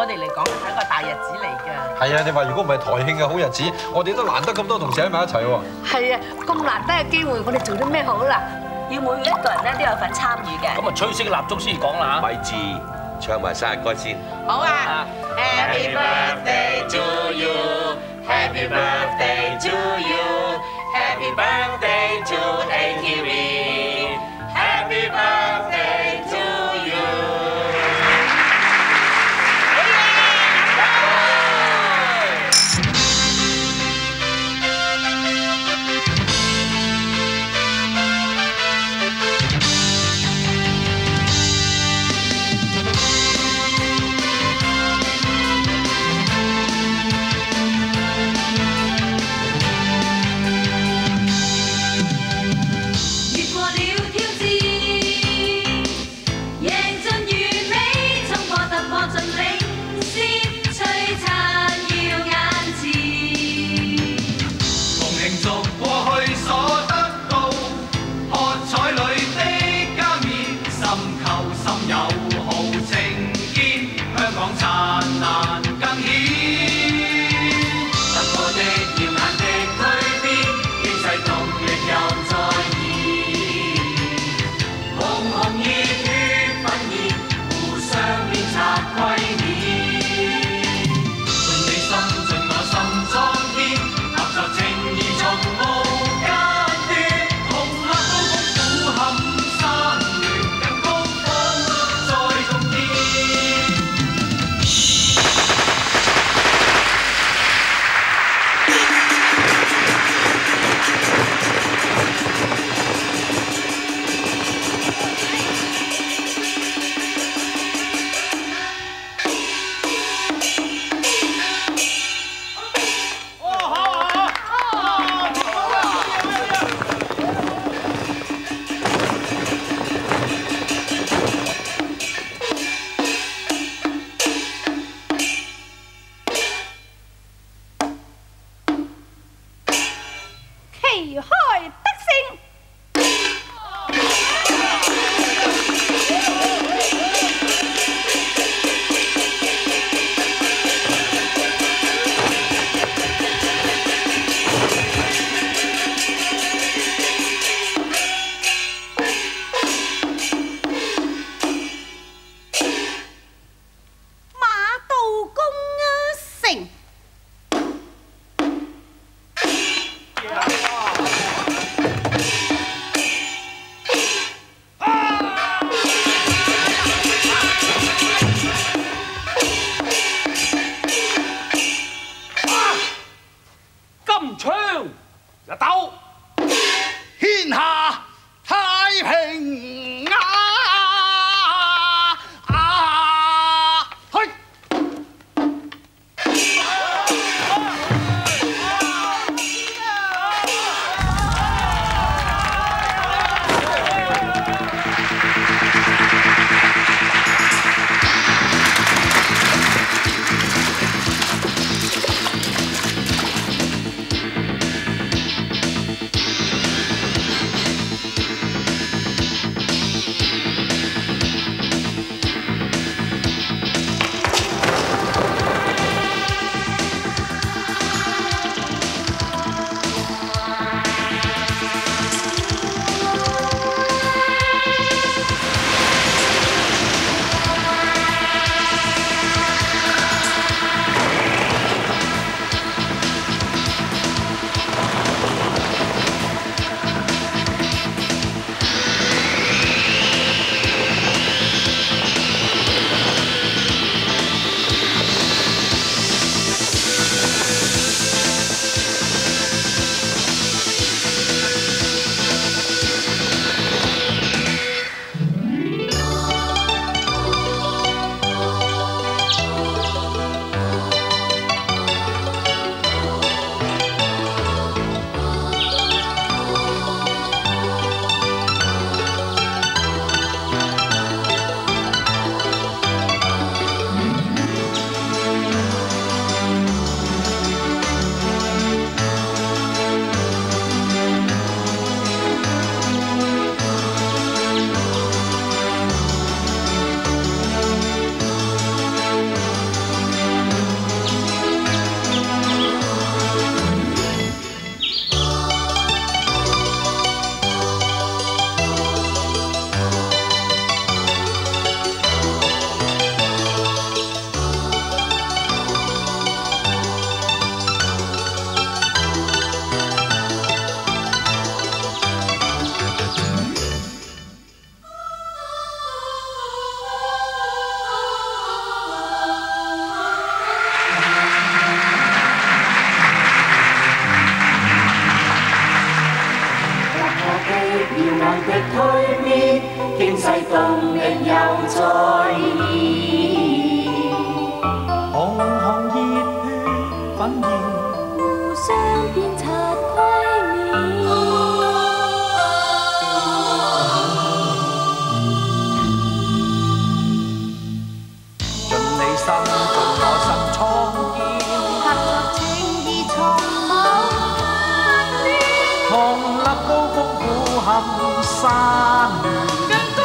我哋嚟講係一個大日子嚟㗎。 係啊，你話如果唔係台慶嘅好日子，我哋都難得咁多同事喺埋一齊喎。 係啊，咁難得嘅機會，我哋做啲咩好啦？ 要每一個人咧都有份參與嘅。 咁啊，吹熄蠟燭先講啦嚇。 咪住，唱埋生日歌先。 好啊 Happy birthday to you, Happy birthday to you, Happy birthday to ATV, Happy birthday to you。 越過蛻變，經世動力又再現。行行熱血奮然，互相鞭策規面。盡你心，盡我心創建。合作情義從無分裂。同立高峰俯瞰山巒。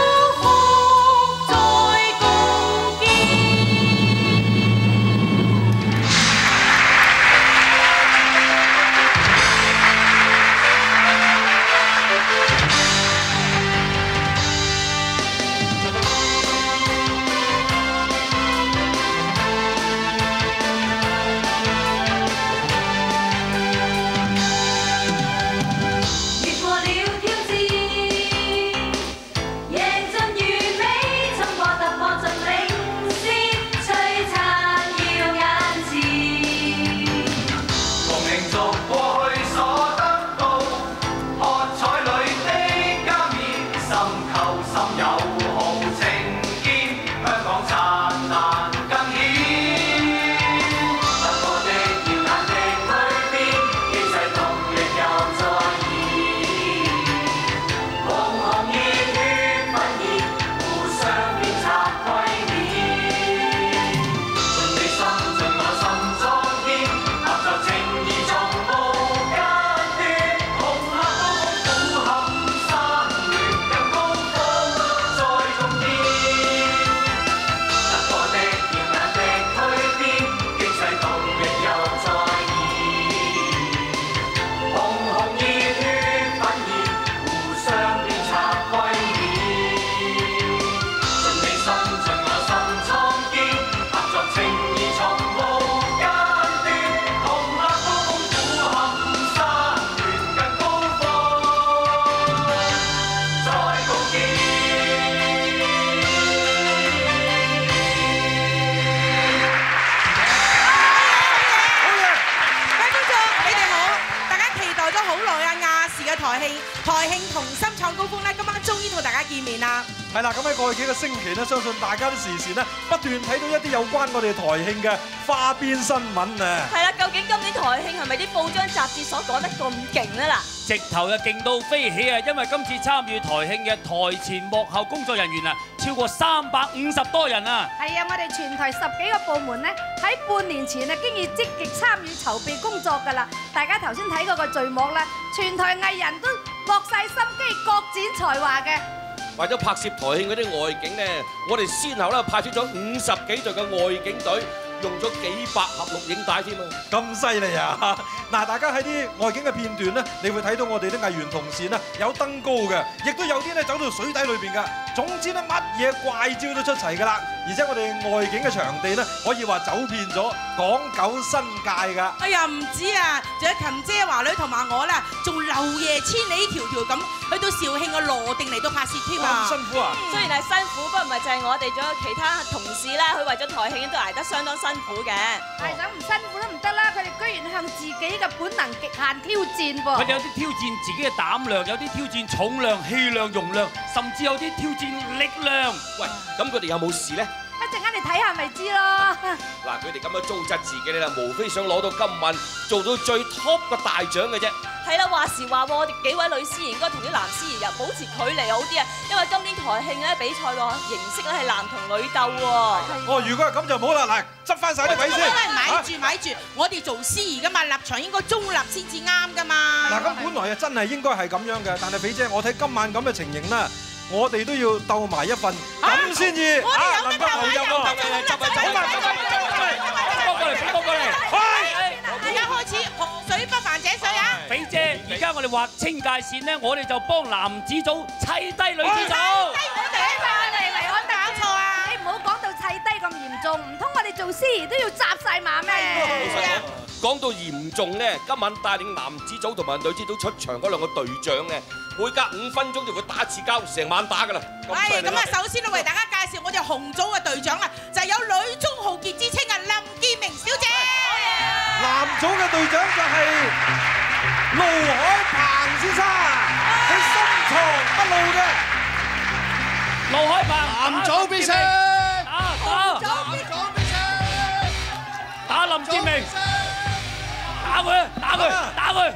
台慶同心創高峰咧，今晚終於同大家見面啦！ 係啦，咁喺過去幾個星期咧，相信大家都時時咧不斷睇到一啲有關我哋台慶嘅花邊新聞啊！ 係啦，究竟今年台慶係咪啲報章雜誌所講得咁勁咧？嗱， 直頭就勁到飛起啊！因為今次參與台慶嘅台前幕後工作人員啊，超過350多人啊！ 係啊，我哋全台10幾個部門咧，喺半年前啊，經已積極參與籌備工作㗎啦。大家頭先睇嗰個序幕咧，全台藝人都落晒心機，各展才華嘅。 為咗拍攝台慶嗰啲外景咧，我哋先後咧派出咗50幾隊嘅外景隊，用咗幾百盒錄影帶添啊！ 咁犀利啊！嗱，大家喺啲外景嘅片段咧，你會睇到我哋啲藝員同事咧有登高嘅，亦都有啲咧走到水底裏邊㗎。總之咧，乜嘢怪招都出齊㗎啦！而且我哋外景嘅場地咧，可以話走遍咗港九新界㗎。 哎呀，唔止啊，仲有琴姐、華女同埋我啦，仲漏夜千里迢迢咁去到肇慶嘅羅定嚟到拍攝添啊！ 咁辛苦啊！ 雖然係辛苦，不過唔係淨係我哋，仲有其他同事啦，佢為咗台慶都捱得相當辛苦嘅。 係想唔辛苦都唔得啦，佢哋居然向自己嘅本能極限挑戰噃。 佢哋有啲挑戰自己嘅膽量，有啲挑戰重量、氣量、容量，甚至有啲挑戰力量。 喂，咁佢哋有冇事咧？ 一陣間你睇下咪知咯。 嗱，佢哋咁樣糟質自己咧，無非想攞到金銀，做到最 top 嘅大獎嘅啫。 係啦，話時話喎，我哋幾位女司儀應該同啲男司儀又保持距離好啲啊，因為今年台慶咧比賽個形式咧係男同女鬥喎。 哦，如果係咁就唔好啦，嗱，執翻曬啲位先。 咪住，我哋做司儀噶嘛，立場應該中立先至啱噶嘛。 嗱，咁本來啊真係應該係咁樣嘅，但係肥姐，我睇今晚咁嘅情形啦，我哋都要鬥埋一份，咁先至能夠投入喎。過嚟， 而家開始河水不犯井水啊！ 肥姐，而家我哋劃清界線咧，我哋就幫男子組砌低女子組。 嚟，我搞錯啊！你唔好講到砌低咁嚴重，唔通我哋做司儀都要紮晒馬咩？ 講到嚴重咧，今晚帶領男子組同埋女子組出場嗰兩個隊長咧，每隔5分鐘就會打一次交，成晚打㗎啦。 咁啊，首先都為大家介紹我哋紅組嘅隊長啦，就係有女中豪傑之稱嘅林建明小姐。 男組嘅隊長就係盧海鵬先生，佢深藏不露嘅。 盧海鵬， 男組必勝， 打林志明，打佢，打佢，打佢，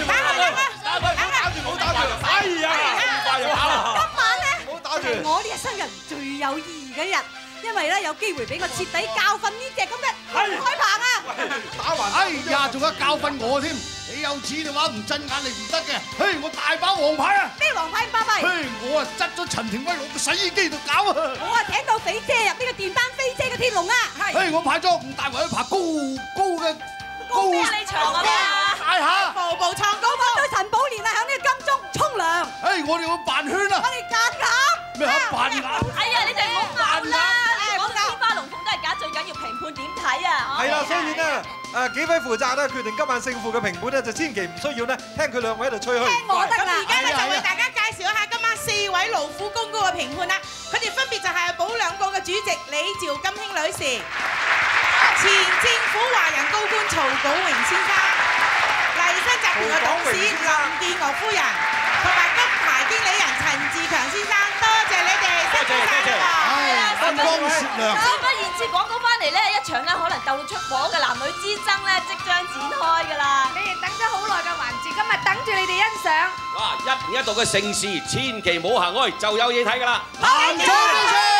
唔好打住！哎呀，快又打啦！ 今晚咧， 唔好打住！ 係我呢一生人最有意義嘅日，因為咧有機會俾我徹底教訓呢隻咁嘅盧海鵬啊！ 打橫！哎呀，仲有教訓我添！你有錢嘅話唔睜眼你唔得嘅。嘿，我大把黃牌啊！ 咩黃牌巴閉？ 嘿，我啊執咗陳庭威落個洗衣機度搞啊！ 我啊請到肥姐入呢個電單飛姐嘅天龍啊！ 嘿，我派咗吳大維去爬高嘅高你場啊！ 大廈， 步步創高峰。對陳寶蓮啊，喺呢個金鐘沖涼。 嘿，我哋會扮圈啊！ 我哋夾鴨。 咩啊？扮鴨？ 哎呀，你哋唔好鬧啦！講到天花龍鳳都係假，最緊要評判點睇啊！ 係啦，所以咧。幾位負責咧決定今晚勝負嘅評判咧，就千祈唔需要咧聽佢兩位喺度吹噓。 聽我得啦！而家咧就為大家介紹一下今晚4位勞苦功高嘅評判啦。佢哋分別就係保兩個嘅主席李趙金興女士、前政府華人高官曹寶榮先生、麗新集團嘅董事林建岳夫人，同埋金牌經理人陳志強先生。多謝你哋，辛苦晒啦！ 燈光閃亮。 事不宜遲，廣告翻嚟咧，一場咧可能鬥到出火嘅男女之爭咧，即將展開㗎啦！ 你哋等咗好耐嘅環節，今日等住你哋欣賞。 哇！一年一度嘅盛事，千祈唔好行開，就有嘢睇㗎啦！ 男組必勝！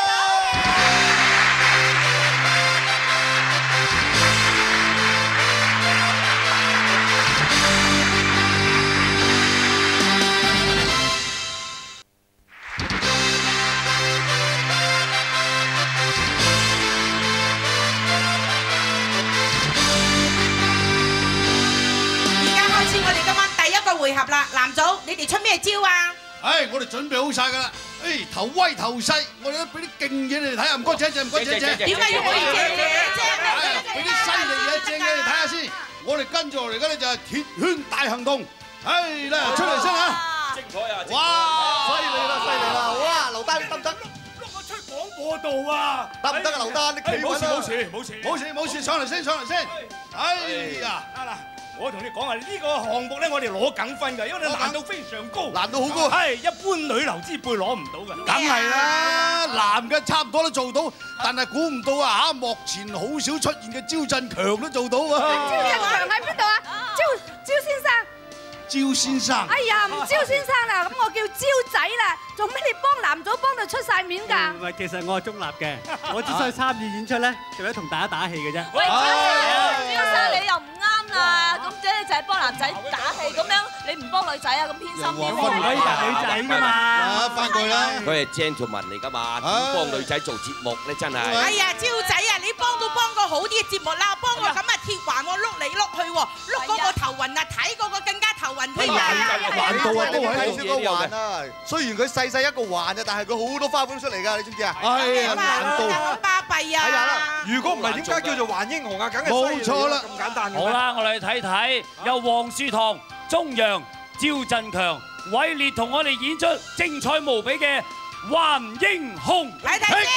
回合啦，男組你哋出咩招啊？ 唉，我哋準備好晒㗎啦！誒，頭威頭勢，我哋都俾啲勁嘢你哋睇下，唔該姐姐，唔該姐姐。 點解要俾啲正嘢？ 俾啲犀利嘢正嘢你睇下先。我哋跟住落嚟嘅咧就係鐵圈大行動。係啦，出嚟先嚇！ 精彩啊！ 哇！犀利啦，犀利啦！哇，劉丹得唔得？ 碌我出廣播道啊！ 得唔得啊，劉丹？你企穩啦！ 冇事，上嚟先，上嚟先。哎呀，得啦！我同你講啊，呢個項目咧，我哋攞緊分㗎，因為難度非常高， 難度好高， 係一般女流之輩攞唔到㗎。梗係啦，男嘅差唔多都做到，但係估唔到啊嚇，幕前好少出現嘅招振強都做到喎。 招振強喺邊度啊？招先生。 招先生。 哎呀，唔招先生啦，咁我叫招仔啦。做咩你幫男組幫到出晒面㗎？ 唔係，其實我係中立嘅，我只需參與演出咧，就係同大家打氣嘅啫。 喂，招生你又唔啱啦，咁即係就係幫男仔打氣咁樣，你唔幫女仔啊？咁偏心啲喎。 唔可以打女仔㗎嘛？ 翻句啦。 佢係 gentleman 嚟㗎嘛，點幫女仔做節目咧？真係。 哎呀，招仔啊，你幫都幫個好啲嘅節目啦，幫我咁啊鐵環我碌嚟碌去喎，碌嗰個頭暈啊，睇嗰個更加頭暈添啊！ 難度啊，都係睇少個環啊。雖然佢細細一個環啊，但係佢好多花款出嚟㗎，你知唔知啊？ 係啊，難度巴閉啊！ 睇下啦， 如果唔係點解叫做環英雄啊？梗係冇錯啦， 咁簡單嘅。 好啦，我哋睇睇由黃樹棠、鐘陽、趙振強、偉烈同我哋演出精彩無比嘅《環英雄》。 睇睇先。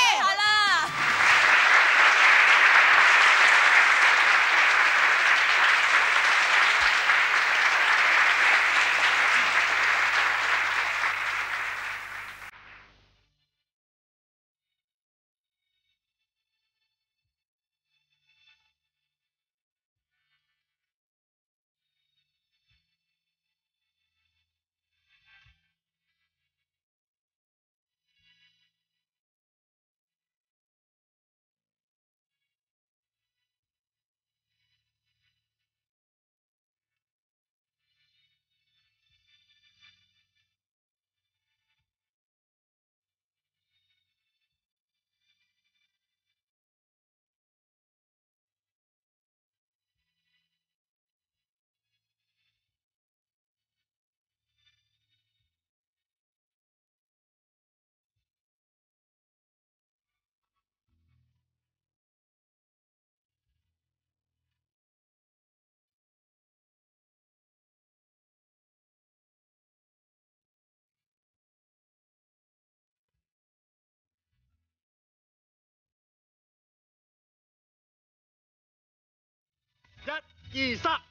1、2、3。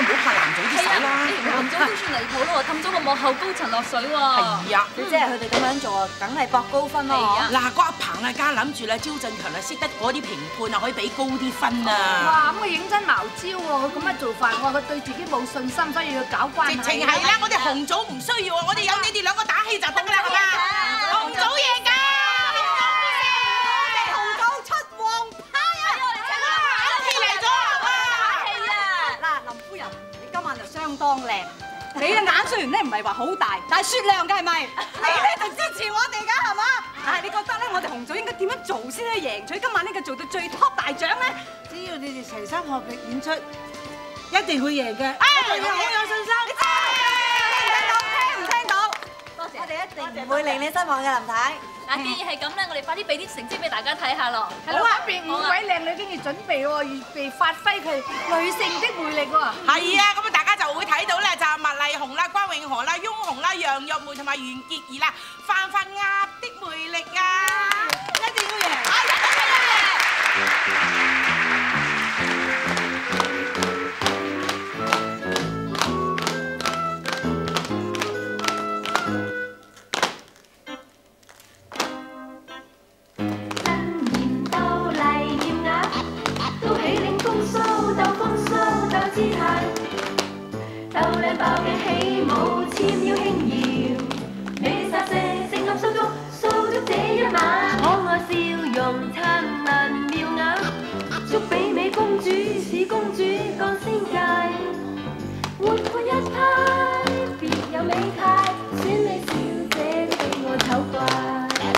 唔好拍男組啲手啦。 男組都算離譜咯，氹咗個幕後高層落水喎。 係啊， 即係佢哋咁樣做啊，梗係博高分咯。 嗱，個阿彭啊，家諗住啦，招振強啊，識得嗰啲評判啊，可以俾高啲分啊。 哇，咁佢認真茅招喎，佢咁樣做法，我話佢對自己冇信心，所以要搞關係。 直情係啦，我哋紅組唔需要啊，我哋有你哋兩個打氣就得㗎啦，係嘛？紅組贏㗎！我哋紅組出黃牌啊！打氣嚟咗啊！ 嗱，林夫人，你今晚就相當靚。你嘅眼雖然咧唔係話好大，但係雪亮嘅係咪？你咧就支持我哋㗎係嘛？你覺得咧我哋紅組應該點樣做先咧贏取今晚呢個做到最 top 大獎咧？ 只要你哋齊心合力演出，一定會贏嘅。 我有信心。聽唔聽到？多謝，我哋一定唔會令你失望嘅，林太。 嗱，既然係咁咧，我哋快啲俾啲成績俾大家睇下咯。 係咯，一邊5位靚女經已準備喎，預備發揮佢女性的魅力喎。 係啊，咁啊大家就會睇到咧，就係麥麗紅啦、關詠荷啦、翁虹啦、楊玉梅同埋袁潔儀啦，泛泛鴨的魅力啊！一定要贏！ 鬥靚爆嘅起舞，纖腰輕搖，美煞舍，性感蘇足這一晚，可愛笑容燦爛妙眼，祝比美公主是公主降仙界，活潑一派，別有美態，選美小姐都比我醜怪。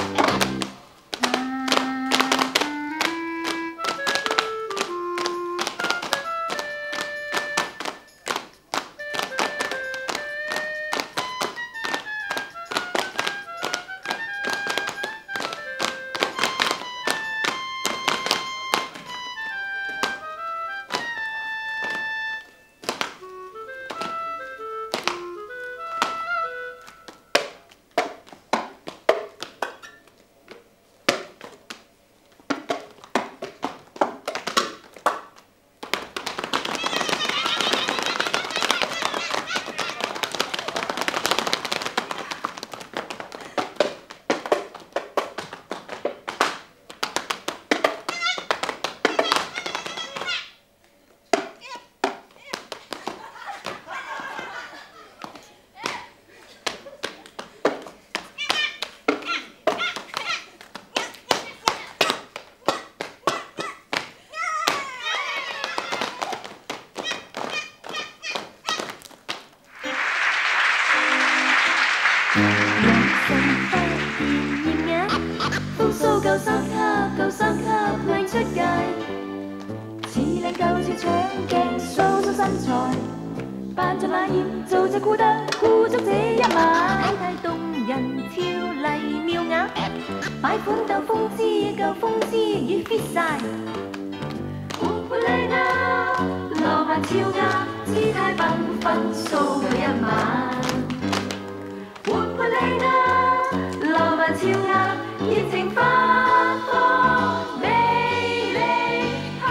夠三級靚出界，似靚夠似搶鏡，show 身材，扮作冷豔做隻孤單孤足這一晚，太動人俏麗妙雅，擺款鬥風姿夠風姿已 fit 晒，活潑靚啊，浪漫俏雅，姿態繽紛 show 佢一晚，活潑靚啊，浪漫俏雅，熱情發放美麗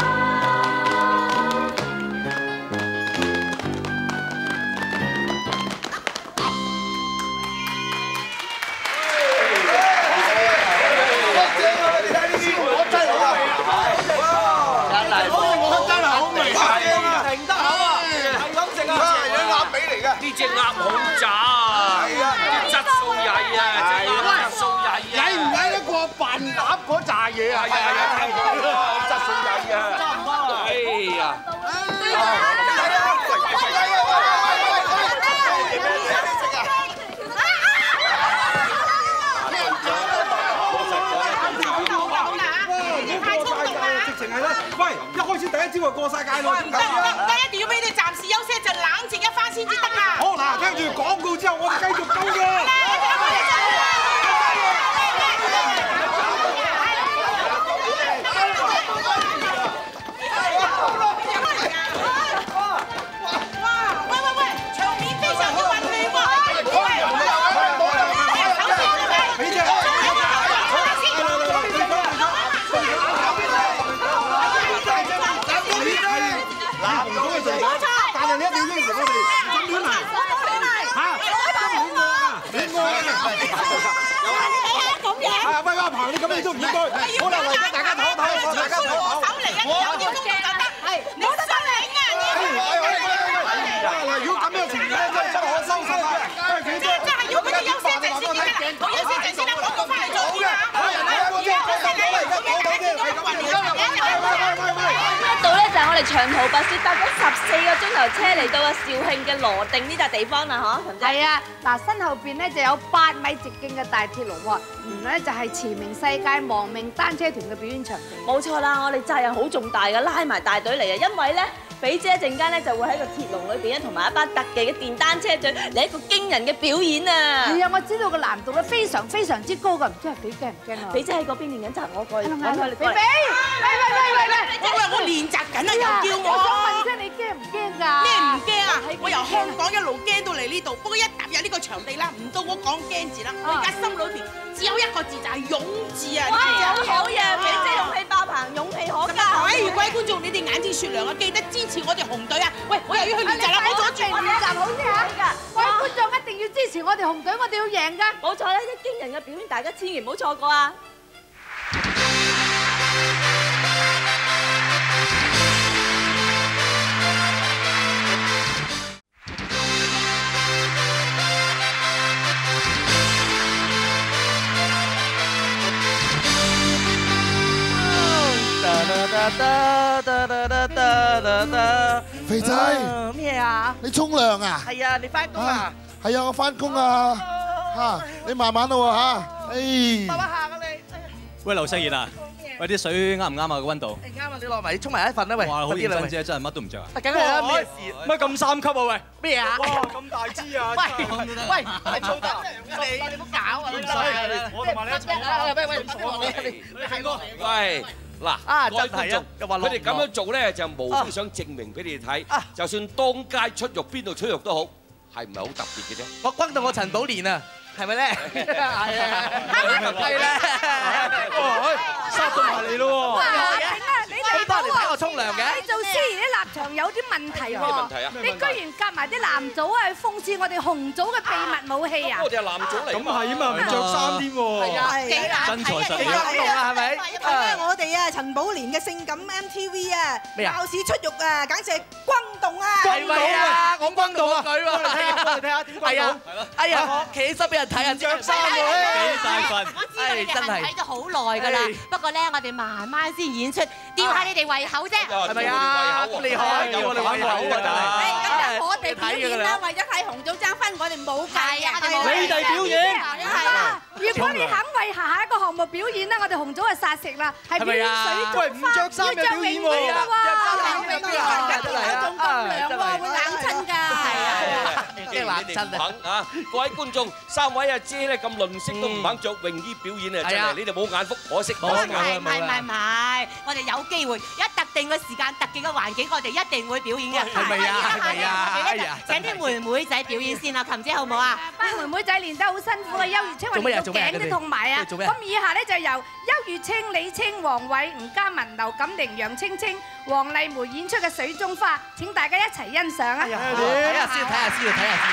他。 呢隻鴨好渣啊！啲質素曳啊！質素曳啊！ 曳唔曳得過扮鴨嗰扎嘢啊？ 係啊！聽講質素曳啊！差唔多。哎呀！ 直情係啦！喂，一開始第一招就過晒界咯。 唔得，一定要俾你暫時休息一陣，冷靜一番先至得啊！ 好嗱，聽住廣告之後，我哋繼續鬥嘅。但係你一定要咁樣。 喂，阿鵬，你咁樣都唔應該。好啦，大家唞。 手嚟嘅，有啲公就得。係，你得得領啊！ 如果咁樣情況咧，真係可收拾啊！ 真係要佢哋休息一陣先嘅，我休息一陣先啦，我翻嚟做啲啊！ 呢度咧就係我哋長途跋涉搭咗14個鐘頭車嚟到啊肇慶嘅羅定呢笪地方啦，嗬，琴姐。 係啊，嗱，身後邊咧就有8米直徑嘅大鐵籠喎，原來咧就係馳名世界亡命單車團嘅表演場地。 冇錯啦，我哋責任好重大㗎，拉埋大隊嚟啊，因為咧。肥姐一陣間咧就會喺個鐵籠裏邊咧，同埋一班特技嘅電單車隊嚟一個驚人嘅表演啊！ 係啊，我知道個難度咧非常之高㗎，唔知係幾驚唔驚啊？ 肥姐喺嗰邊練緊習，我過嚟揾佢嚟。肥， 喂！我練習緊啊，又叫我。 我想問啫，你驚唔驚㗎？ 咩唔驚啊？我由香港一路驚到嚟呢度，不過一踏入呢個場地啦，唔到我講驚字啦，我而家心裏邊只有一個字就係勇字啊！ 好嘢，肥姐勇氣爆棚，勇氣可嘉。 各位觀眾，你哋眼睛雪亮啊，記得支持我哋紅隊啊！喂，我又要去練習啦，唔好阻住我練習好啲嚇！各位觀眾一定要支持我哋紅隊，我哋要贏㗎！ 冇錯啦，啲驚人嘅表演，大家千祈唔好錯過啊！ 肥仔， 咩啊？ 你沖涼啊？ 係啊，你翻工啊？ 係啊，我翻工啊。嚇，你慢慢咯喎嚇。 慢慢行啊你。 喂，劉世賢啊，喂啲水啱唔啱啊個溫度？ 啱啊，你落埋沖埋一份啦喂。 哇，好認真啫，真係乜都唔着啊。 梗係啦，咩事？ 乜咁三級啊喂？ 咩啊？ 哇，咁大支啊！ 喂，係粗得你唔好搞啊！你我同埋你一齊啊！你係我。 喂，嗱，各位觀眾，佢哋咁樣做咧，就無非想證明俾你睇，就算當街出肉，邊度出肉都好，係唔係好特別嘅啫？ 我轟到我陳寶蓮啊！係咪咧？係啊！係咧！殺到埋嚟咯喎！ 哇！你哋多人嚟睇我沖涼嘅。 你做司儀啲立場有啲問題喎。 咩問題啊？ 你居然夾埋啲男組啊，去諷刺我哋紅組嘅秘密武器啊！ 我哋係男組嚟。 咁係啊嘛，唔着衫添喎。 係啊，幾難睇啊！ 真材實料幾感動啊，係咪？ 睇翻我哋啊，陳寶蓮嘅性感 MTV 啊，鬧市出肉啊，簡直係轟動啊！ 係咪啊？我轟動啊！佢喎，嚟睇下點轟動。係啊！哎呀，我企起身俾人睇下，着衫喎， 幾大份。 我知道你哋係睇咗好耐㗎啦，不過咧我哋慢慢先演出，吊下你哋胃口啫。 係咪啊？咁厲害，有我哋胃口啊！真係。 咁我哋表演啦，為咗睇紅組爭分，我哋冇計啊！ 你哋表演。 係啊！如果你肯為下一個項目表演咧，我哋紅組係殺食啦，係表演水中花，要着泳衣㗎喎。仲咁涼喎，會冷親㗎。係啊。 既然你哋唔肯啊，各位觀眾，3位阿姐咧咁吝嗇都唔肯着泳衣表演啊，真係你哋冇眼福，可惜。 唔係，我哋有機會，一特定嘅時間、特定嘅環境，我哋一定會表演嘅。 係咪啊？係咪啊？哎呀！ 請啲妹妹仔表演先啦，琴姐好唔好啊？ 班妹妹仔練得好辛苦啊，邱月清話練到頸都痛埋啊！咁以下咧就由邱月清、李清、黃偉、吳嘉文、劉錦玲、楊青青、黃麗梅演出嘅《水中花》，請大家一齊欣賞啊！ 睇下先，睇下先，睇下先。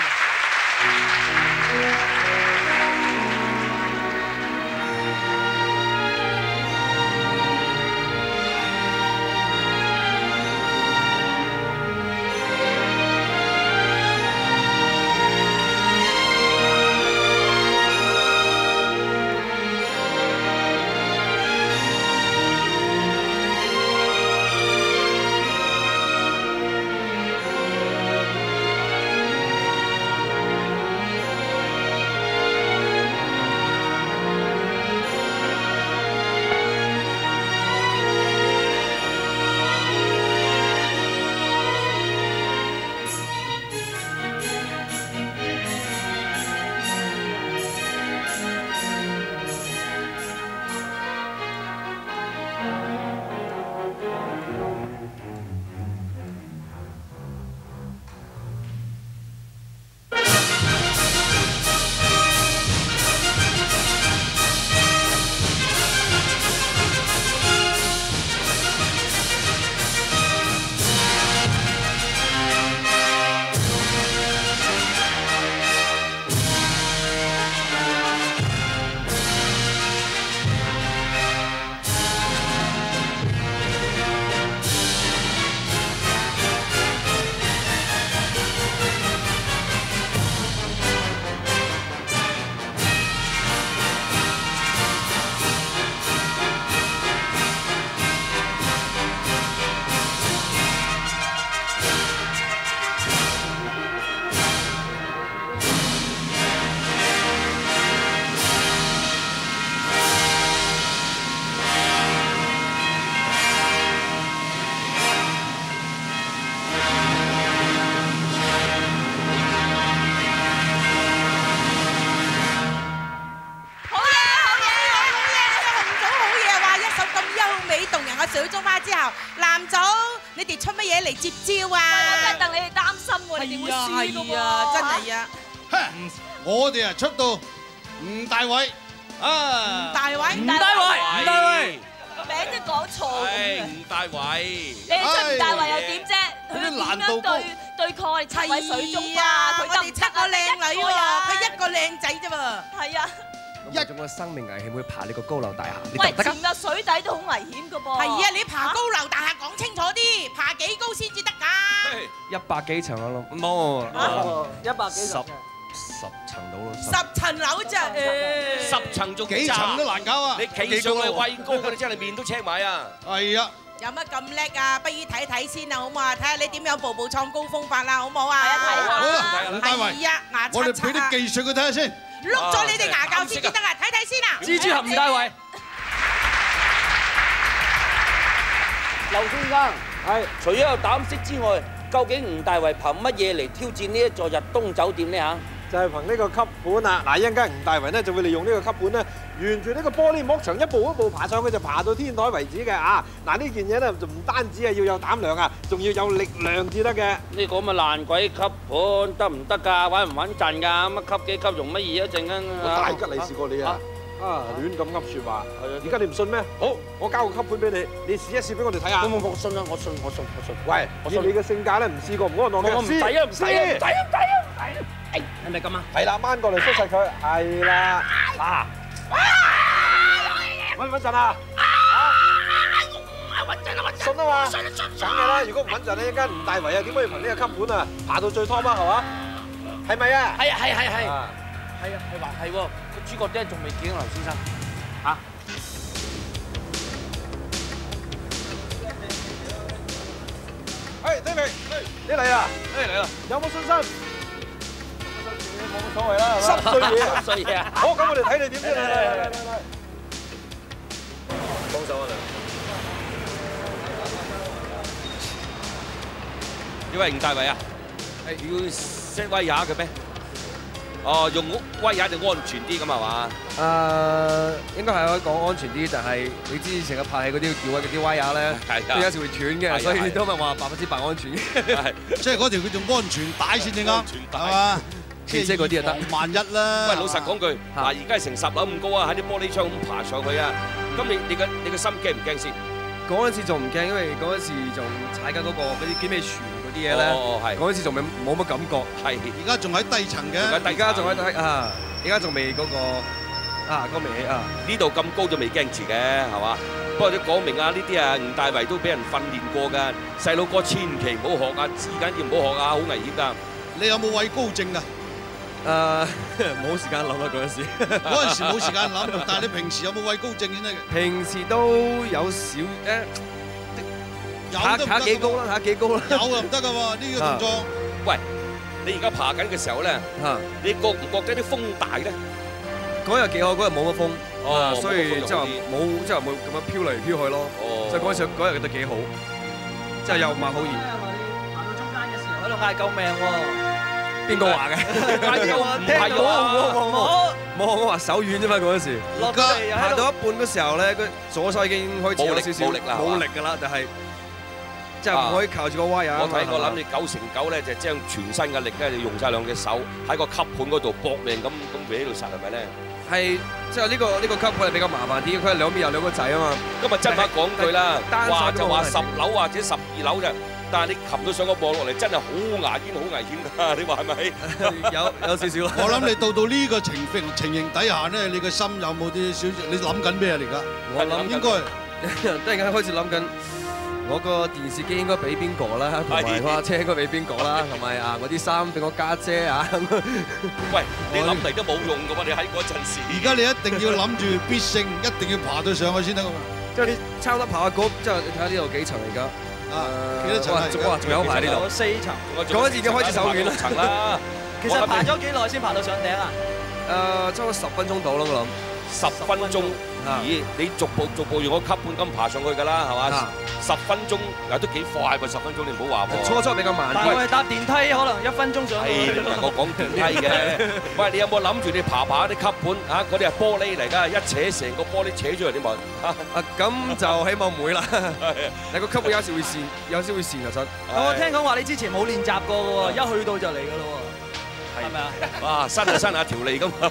乜嘢嚟接招啊？ 我真係戥你哋擔心喎，你點會輸㗎喎？ 真係啊！ 我哋啊出到吳大偉啊， 吳大偉， 名都講錯咁吳大偉， 你哋出吳大偉又點啫？佢點樣對抗我哋7位水中花？佢得唔得個靚女喎，佢一個靚仔啫喎。 係啊。 一種嘅生命危險會爬呢個高樓大廈，你喂， 得唔得㗎？ 潛入水底都好危險㗎噃。 係啊，你爬高樓大廈講清楚啲，爬幾高先至得㗎 100幾層我諗，冇 100幾層。 10層到咯 ，10層樓啫 ，10層仲幾層都難搞啊！ 你企上去畏高，你真係面都青埋啊！ 係啊， 有乜咁叻啊？不如睇睇先啊，好唔好啊？睇下你點樣步步創高峰法啦，好唔好啊？ 好啊，吳大偉， 係啊，牙刷我哋俾啲技術佢睇下先。 碌咗你哋牙教先至得啊！睇睇先啊！ 蜘蛛俠吳大偉， 劉先生，係除咗有膽識之外，究竟吳大維憑乜嘢嚟挑戰呢一座日東酒店呢？嚇？ 就係憑呢個吸盤啊！嗱，一陣間吳大維咧就會利用呢個吸盤咧，沿住呢個玻璃幕牆一步一步爬上去，就爬到天台為止嘅啊！嗱，呢件嘢咧就唔單止係要有膽量啊，仲要有力量至得嘅。 呢個咁嘅爛鬼吸盤得唔得㗎？穩唔穩陣㗎？乜吸幾吸容乜嘢一陣間我大吉利是過你啊！啊，亂咁噏説話。而家你唔信咩？好，我交個吸盤俾你，你試一試俾我哋睇下。 我信啦，我信。 喂，以你嘅性格咧，唔試過唔安樂嘅。 我唔抵啊！唔抵啊！係咪咁啊？ 係啦，掹過嚟縮實佢，係啦。嗱，穩唔穩陣啊？穩陣啦，信啊嘛。梗係啦，如果唔穩陣咧，一間吳大維啊，點可以憑呢個吸盤啊爬到最 top 啊？係嘛？係咪啊？ 係。係啊，係話係喎，個主角爹仲未見劉先生嚇。 David，你嚟啦！有冇信心？冇乜所謂啦，係嘛？濕碎嘢啊！好，咁我哋睇你點先嚟。幫手啊你！呢位吳大維啊，係要識威亞嘅咩？哦，用威亞就安全啲咁係嘛？ 應該係可以講安全啲，但係你知成日拍戲嗰啲叫威嗰啲威亞咧，都有時會斷嘅，所以都唔係話100%安全嘅。 即係嗰條叫做安全帶先至啱，係嘛？ 即係嗰啲就得。 萬一啦。 喂，老實講句，嗱，而家係成10樓咁高啊，喺啲玻璃窗咁爬上去啊，咁你個心驚唔驚先？ 嗰陣時仲唔驚，因為嗰陣時仲踩緊嗰啲幾尾船嗰啲嘢咧。嗰陣時仲冇乜感覺。 係。 而家仲喺低層嘅。 而家仲喺低啊！而家仲未嗰個未起啊！ 呢度咁高就未驚住嘅，係嘛？不過都講明啊，呢啲啊吳大維都俾人訓練過㗎，細路哥千祈唔好學啊，至緊要唔好學啊，好危險㗎。 你有冇畏高症啊？ 冇時間諗啦嗰陣時。 嗰陣時冇時間諗，但係你平時有冇畏高症先得嘅？ 平時都有少下幾高啦，下幾高啦。 有就唔得㗎喎，呢個動作。 喂，你而家爬緊嘅時候咧，你覺唔覺得啲風大咧？ 嗰日幾好，嗰日冇乜風，所以即係冇咁樣飄嚟飄去咯。所以嗰日覺得幾好，即係又唔係好熱。 爬到中間嘅時候喺度嗌救命喎！ 邊個話嘅？聽到冇，我話手軟啫嘛嗰陣時。行到一半嘅時候咧，佢左手已經開始有少少冇力㗎啦，但係即係唔可以靠住個威啊！ 我諗你9成9咧就將全身嘅力咧就用晒兩隻手喺個吸盤嗰度搏命咁搲喺度實係咪咧？ 係即係呢個吸盤係比較麻煩啲，佢係兩邊有兩個掣啊嘛。 今日真話講句啦，話就話10樓或者12樓啫。但係你擒到上個網落嚟，真係好牙煙、好危險㗎！你話係咪？ 有少少啦。 我諗你到呢個情形底下咧，你個心有冇啲少少？你諗緊咩啊？而家我諗應該突然間開始諗緊，我個電視機應該俾邊個啦，同埋我車應該俾邊個啦，同埋我啲衫俾我家姐啊。 喂，你諗嚟都冇用㗎喎！你喺嗰陣時。 而家你一定要諗住必勝，一定要爬到上去先得㗎嘛。 即係你差唔多爬下嗰，即係你睇下呢度幾層而家。 幾多層啊？ 仲有排呢度 4層。 嗰陣時已經開始手軟啦。 層啦。 其實爬咗幾耐先爬到上頂啊？ 差唔多10分鐘到啦，我諗。 10分鐘。 咦，你逐步用個吸盤咁爬上去㗎啦，係嘛？10分鐘又都幾快喎，10分鐘你唔好話喎。 初比較慢， 但係我係搭電梯，可能1分鐘上去。 我講電梯嘅。喂，你有冇諗住你爬啲吸盤啊？嗰啲係玻璃嚟㗎，一扯成個玻璃扯出嚟點啊？ 咁就希望唔會啦。你個吸盤有時會跣，有時會跣啊！ 我聽講話你之前冇練習過嘅喎，一去到就嚟㗎咯喎，係咪啊？ 哇，伸下條脷咁。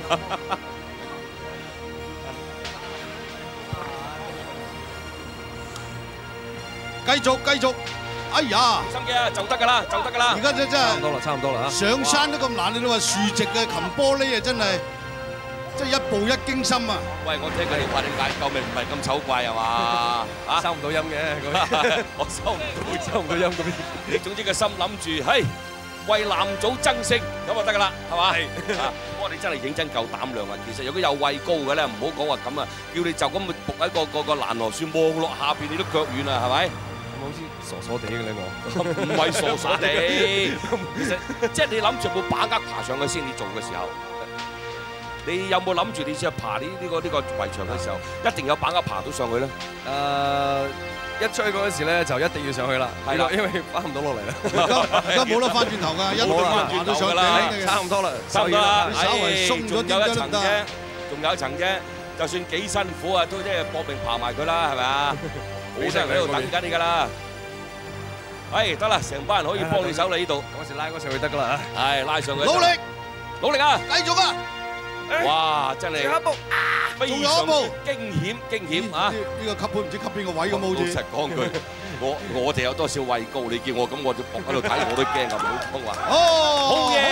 繼續，哎呀！ 心機啊，就得㗎啦。 而家真係差唔多啦嚇。 上山都咁難，你話豎直嘅擒玻璃啊，真係一步一驚心啊！ 喂，我聽佢哋話點解救命唔係咁醜怪係嘛？啊， 收唔到音嘅， 我收唔到音咁。你總之個心諗住，嘿，為男組爭勝咁就得㗎啦，係嘛？啊，不過你真係認真夠膽量啊！其實如果有畏高嘅咧，唔好講話咁啊，叫你就咁仆喺個蘭河樹望落下邊，你都腳軟啦，係咪？ 好似傻傻地嘅你我， 唔係傻傻地，其實即係你諗住有冇把握爬上去先？你做嘅時候，你有冇諗住你先爬呢個圍牆嘅時候，一定有把握爬到上去咧？ 一吹嗰陣時咧，就一定要上去啦，係啦，因為翻唔到落嚟啦。 而家冇得翻轉頭㗎，一路爬到上頂， 差唔多啦， 稍微鬆咗啲都得， 仲有一層啫，就算幾辛苦啊，都即係搏命爬埋佢啦，係咪啊？好多人喺度等緊你㗎啦，得啦，成班人可以幫你手啦呢度， 嗰時拉嗰上去得㗎啦嚇， 係拉上去， 努力啊，繼續啊！ 哇，真係，非常驚險啊！ 呢個吸盤唔知吸邊個位咁好似。 老實講句，我哋有多少畏高？你叫我咁，我就喺度睇我都驚啊！唔好講話。好嘢，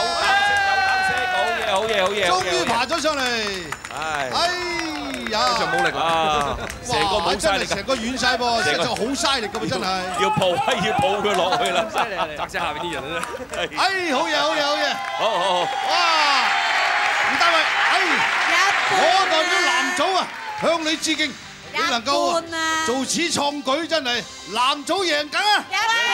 有膽識， 終於爬咗上嚟。哎呀， 就冇力啦，成個冇晒力， 成個軟晒噃，成個好嘥力㗎喎，真係。 要抱佢落去啦， 犀利啊！ 砸死下邊啲人啦。 好嘢， 好， 哇！唔得喂，我代表男組啊，向你致敬，你能夠做此創舉，真係男組贏緊啊！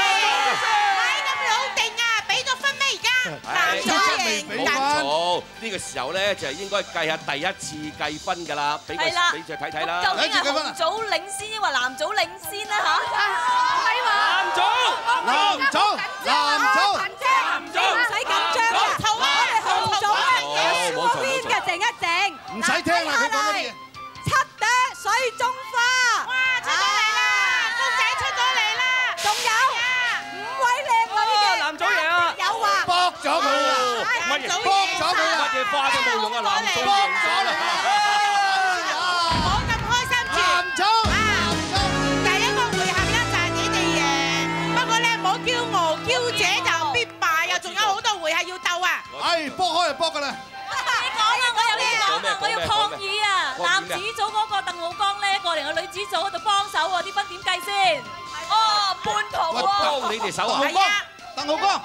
俾個分咩而家？男組贏緊。 冇錯，呢個時候咧就係應該計下第一次計分㗎啦，俾佢睇睇啦。 究竟係紅組領先，抑或藍組領先啦嚇？ 係話藍組， 唔使緊張啊！我哋紅組咧有 win 嘅，靜一靜。 唔使聽啦，佢講嗰啲嘢。 七朵水中花。 哇！出咗嚟啦，公仔出咗嚟啦。 仲有5位靚女嘅。 男組贏啊！ 有啊。 搏咗佢啦！ 乜嘢花都冇用啊！男組贏咗啦！ 冇咁開心住。 男組， 第一個回合咧就係你哋贏，不過咧唔好驕傲，驕者就必敗啊！仲有好多回合要鬥啊！ 搏開就搏㗎啦！ 你講啦，我有嘢講啊，我要抗議啊！男子組嗰個鄧浩江咧過嚟我女子組嗰度幫手喎，啲分點計先？哦，半途喎。 幫你哋手啊！ 鄧浩江。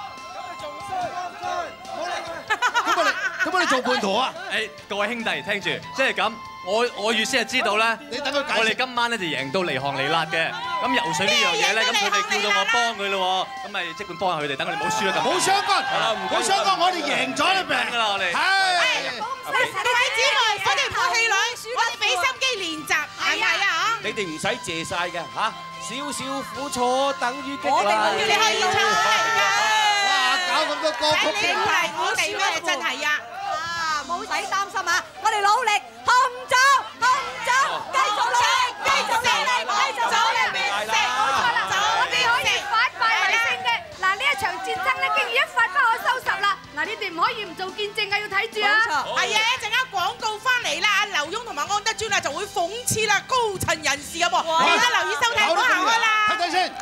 咁你做半途啊？ 各位兄弟聽住，即係咁，我預先係知道咧， 你等佢解釋。 我哋今晚咧就贏到離行離辣嘅。咁游水呢樣嘢咧，咁佢哋叫到我幫佢咯喎，咁咪即管幫下佢哋，等佢哋唔好輸啦。 冇相干，冇相干，我哋贏咗啦，病㗎啦，我哋。 各位姊妹，我哋唔好氣餒，我哋俾心機練習，係咪啊？ 你哋唔使謝曬嘅嚇，少少苦楚等於激勵。 我哋叫你開演唱會嚟㗎。 哇！搞咁多歌曲， 你鼓勵我哋咩？真係啊！ 冇使擔心啊！我哋努力，紅組，繼續努力，繼續努力，繼續努力， 冇錯啦，我哋可以反敗為勝嘅。嗱，呢一場戰爭咧，經已一發不可收拾啦。嗱，你哋唔可以唔做見證啊，要睇住啊！ 係啊，一陣間廣告翻嚟啦，劉墉同埋安德尊啊就會諷刺啦高層人士嘅噃，大家留意收睇，唔好行開啦。 睇睇先。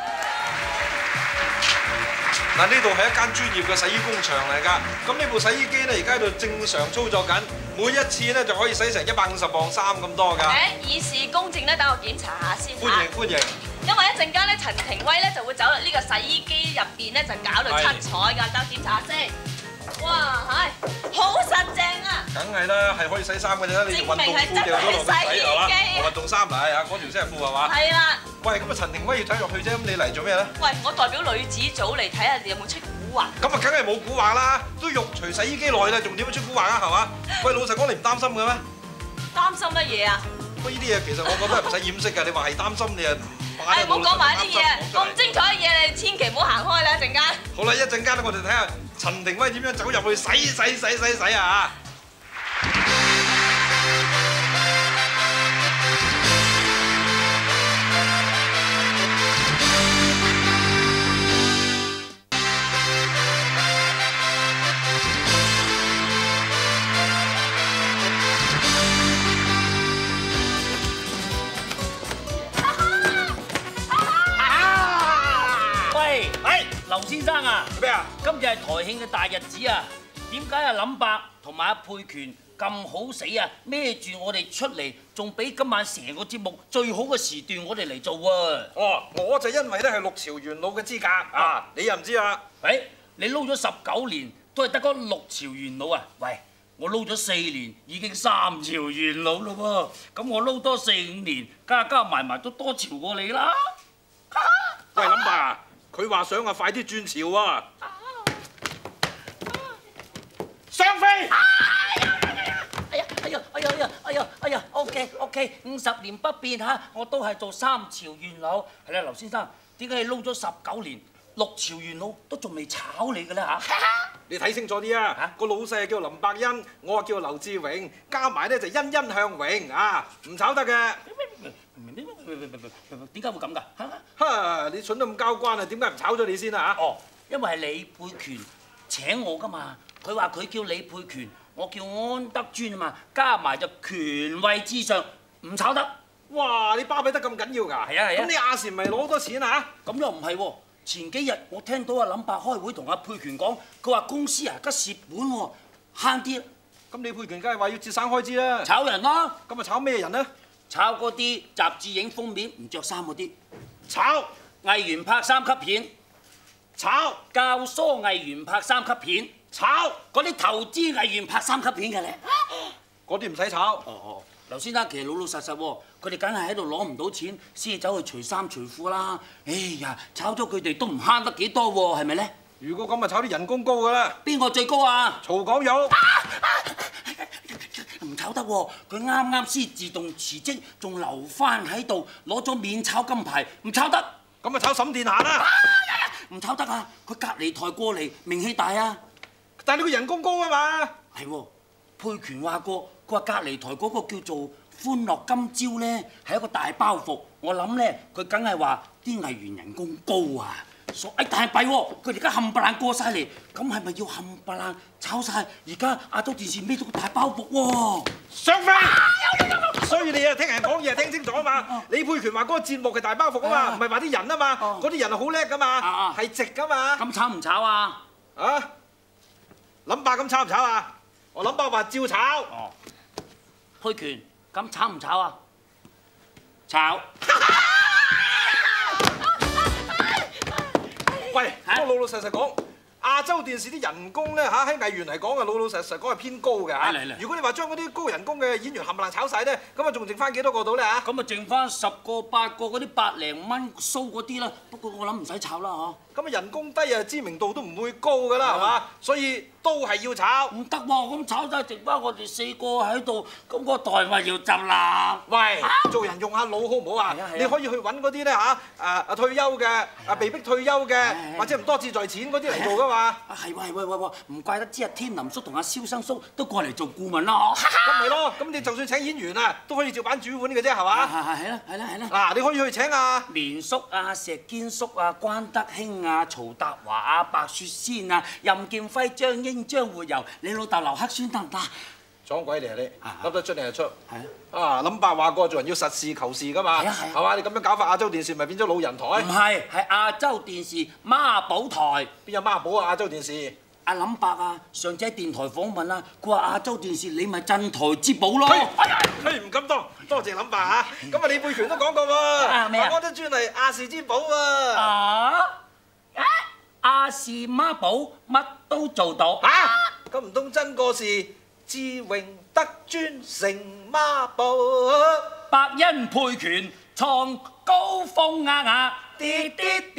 嗱，呢度係一間專業嘅洗衣工場嚟㗎。咁呢部洗衣機咧，而家喺度正常操作緊，每一次咧就可以洗成150磅衫咁多㗎。 以示公正咧，等我檢查下先嚇。 歡迎。 因為一陣間咧，陳庭威咧就會走入呢個洗衣機入邊咧，就搞到七彩㗎，等我檢查下先。哇，係好實淨啊！ 梗係啦，係可以洗衫嘅啫，你條運動褲掉咗落去洗係嘛？運動衫嚟啊，嗰條先係褲係嘛？ 係啦。 喂，咁啊陳庭威要睇落去啫，咁你嚟做咩咧？ 喂，我代表女子組嚟睇下你有冇出蠱惑。 咁啊，梗係冇蠱惑啦，都肉除洗衣機內啦，仲點樣出蠱惑啊？係嘛？喂，老實講，你唔擔心嘅咩？ 擔心乜嘢啊？ 不過呢啲嘢其實我覺得係唔使掩飾㗎。你話係擔心你啊， 唔好講埋啲嘢，咁精彩嘅嘢你千祈唔好行開啦！一陣間。 好啦，一陣間我哋睇下陳庭威點樣走入去洗啊！ 劉先生啊， 咩啊？ 今日係台慶嘅大日子啊，點解阿林伯同埋阿佩拳咁好死啊？孭住我哋出嚟，仲俾今晚成個節目最好嘅時段我哋嚟做喎。 哦，我就因為咧係六朝元老嘅資格啊，你又唔知啊？ 喂，你撈咗19年，都係得嗰六朝元老啊？喂，我撈咗4年，已經3朝元老咯喎，咁我撈多4、5年，加埋都多朝過你啦。 喂，林伯啊！佢話想啊，快啲轉朝啊！雙飛！ 哎呀 ，OK， 50年不變嚇，我都係做3朝元老。係啦，劉先生，點解你撈咗19年6朝元老都仲未炒你嘅咧嚇？ 你睇清楚啲啊！個老細叫林伯恩，我啊叫劉志榮，加埋咧就欣欣向榮啊，唔炒得嘅。 點解會咁㗎？ 嚇！你蠢到咁交關啊！點解唔炒咗你先啊？ 哦，因為係李佩拳請我㗎嘛。佢話佢叫李佩拳，我叫安德尊啊嘛，加埋就權位之上，唔炒得。 哇！你巴閉得咁緊要㗎？ 係啊。 咁你亞視咪攞好多錢啊？ 咁又唔係喎。前幾日我聽到阿林伯開會同阿佩拳講，佢話公司啊而家蝕本喎，慳啲。 咁李佩拳梗係話要節省開支啦。 炒人啦！ 咁啊炒咩人呢？ 炒嗰啲雜誌影封面唔着衫嗰啲， 炒藝員拍3級片， 炒教唆藝員拍3級片， 炒嗰啲投資藝員拍3級片嘅咧， 嗰啲唔使炒。 哦，劉先生其實老實實喎，佢哋梗係喺度攞唔到錢，先至走去除衫除褲啦。哎呀，炒咗佢哋都唔慳得幾多喎，係咪咧？ 如果咁咪炒啲人工高㗎啦。 邊個最高啊？ 曹廣友。 唔炒得喎，佢啱啱先自動辭職，仲留翻喺度攞咗免炒金牌，唔炒得。 咁啊炒沈殿霞啦。 唔炒得啊！佢隔離台過嚟，名氣大啊。 但係你個人工高啊嘛。 係喎，佩拳話過，佢話隔離台嗰個叫做歡樂今朝咧，係一個大包袱。我諗咧，佢梗係話啲藝員人工高啊。但係弊喎，佢哋而家冚唪唥過晒嚟，咁係咪要冚唪唥炒晒？而家亞洲電視孭咗個大包袱喎， 雙飛！所以你啊聽人講嘢聽清楚啊嘛！李佩拳話嗰個節目係大包袱啊嘛，唔係話啲人啊嘛，嗰啲人係好叻噶嘛，係直噶嘛。 咁炒唔炒啊？ 啊？林伯咁炒唔炒啊？我林伯話照炒。 哦。佩拳咁炒唔炒啊？炒。 喂，不過老老實實講，亞洲電視啲人工咧喺藝員嚟講啊，老老實實講係偏高嘅嚇。如果你話將嗰啲高人工嘅演員冚唪唥炒晒咧，咁啊仲剩翻幾多個到咧嚇？ 咁啊剩翻10個8個嗰啲100零蚊 show 嗰啲啦。不過我諗唔使炒啦嗬。 咁啊人工低啊，知名度都唔會高㗎啦，係嘛？所以都係要炒。 唔得喎，咁炒晒剩翻我哋4個喺度，咁個台咪要執啦。 喂，做人用下腦好唔好啊？你可以去揾嗰啲咧嚇，退休嘅，被逼退休嘅，或者唔多志在錢嗰啲嚟做㗎嘛。 係喎，唔怪得知阿天林叔同阿蕭生叔都過嚟做顧問啦。 咁咪咯，咁你就算請演員啊，都可以照板煮碗嘅啫，係嘛？ 係啦。 嗱，你可以去請啊連叔啊、石堅叔啊、關德興啊、曹達華啊、白雪仙啊、任劍輝、張英、張活游，你老豆劉克宣得唔得？ 撞鬼嚟啊你，諗得出你就出。係啊，林伯話過做人要實事求是㗎嘛，係嘛？你咁樣搞法，亞洲電視咪變咗老人台？ 唔係，係亞洲電視孖寶台。 邊有孖寶啊？亞洲電視。 阿林伯啊，上次喺電台訪問啊，佢話亞洲電視你咪鎮台之寶咯。 唔敢當，多謝林伯嚇。咁啊，李佩拳都講過喎， 咩啊？ 我都專係亞視之寶喎。 亞視孖寶乜都做到。 咁唔通真個是志榮德專成孖寶？ 百恩佩拳創高峰啊！跌！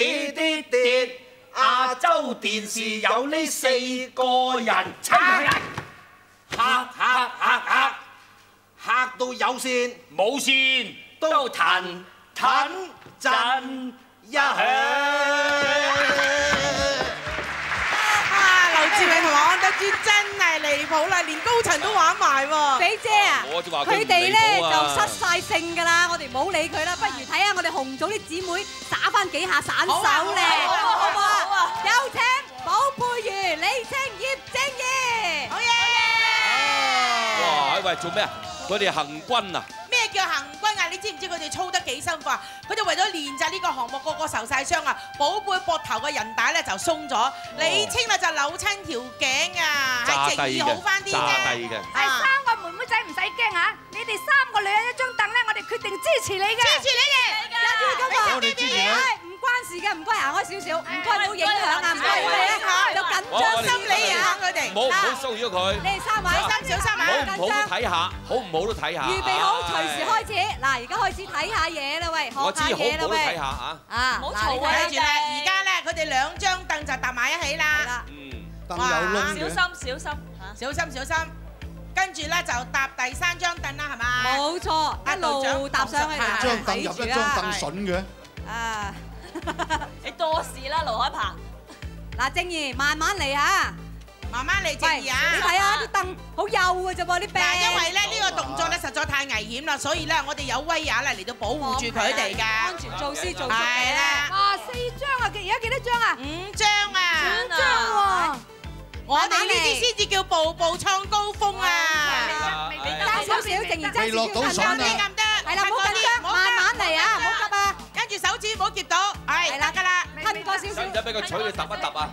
亞洲電視有呢4個人，黑！ 拍到有線冇線都騰震一響。 劉志偉同埋安德尊真係離譜啦，連高層都玩埋喎。 肥姐啊， 我就話佢哋咧就失晒性㗎啦，我哋唔好理佢啦，不如睇下我哋紅組啲姊妹打翻幾下散手咧，好唔好啊？有請寶佩如、李清、葉正義。好嘢！ 哇！喂，做咩啊？佢哋行軍啊！ 咩叫行軍啊？你知唔知佢哋操得幾辛苦啊？佢哋為咗練習呢個項目，個個受晒傷啊！寶貝膊頭嘅韌帶咧就鬆咗，李清咧就扭親條頸啊，係靜怡好翻啲啫。 係三個妹妹仔唔使驚嚇，你哋3個女人一張凳咧，我哋決定支持你嘅。支持你哋。 我哋支持你。 唔關事嘅，唔該行開少少，唔該唔好影響啊，唔該你啊，有緊張心理啊，佢哋。 唔好騷擾佢。 你哋3位小心啊， 好唔好都睇下，好唔好都睇下。 預備好，隨時開始。嗱，而家開始睇下嘢啦，喂， 我知好唔好都睇下啊，唔好嘈啊！ 睇住啦，而家咧佢哋2張凳就搭埋一起啦。 凳有窿嘅。 小心。跟住咧就搭第3張凳啦，係嘛？ 冇錯，一路搭上去。 張凳入一張凳筍嘅。 啊！你多事啦，盧海鵬。 嗱，正義慢慢嚟嚇， 慢慢嚟，正義啊！ 你睇下啲凳好幼嘅啫噃，啲病。 因為咧呢個動作咧實在太危險啦，所以咧我哋有威亞咧嚟到保護住佢哋㗎。 安全措施做足嘅。 係啦。 哇，4張啊！而家幾多張啊 ？5張啊 ！5張喎。 我哋呢啲先至叫步步創高峰啊！ 爭少少，正義爭少少， 未落到筍啊！ 係啦，唔好緊張，慢慢嚟啊，唔好急啊！ 跟住手指唔好夾到，係啦㗎啦， 吞過少少。 使唔使俾佢取你揼一揼啊？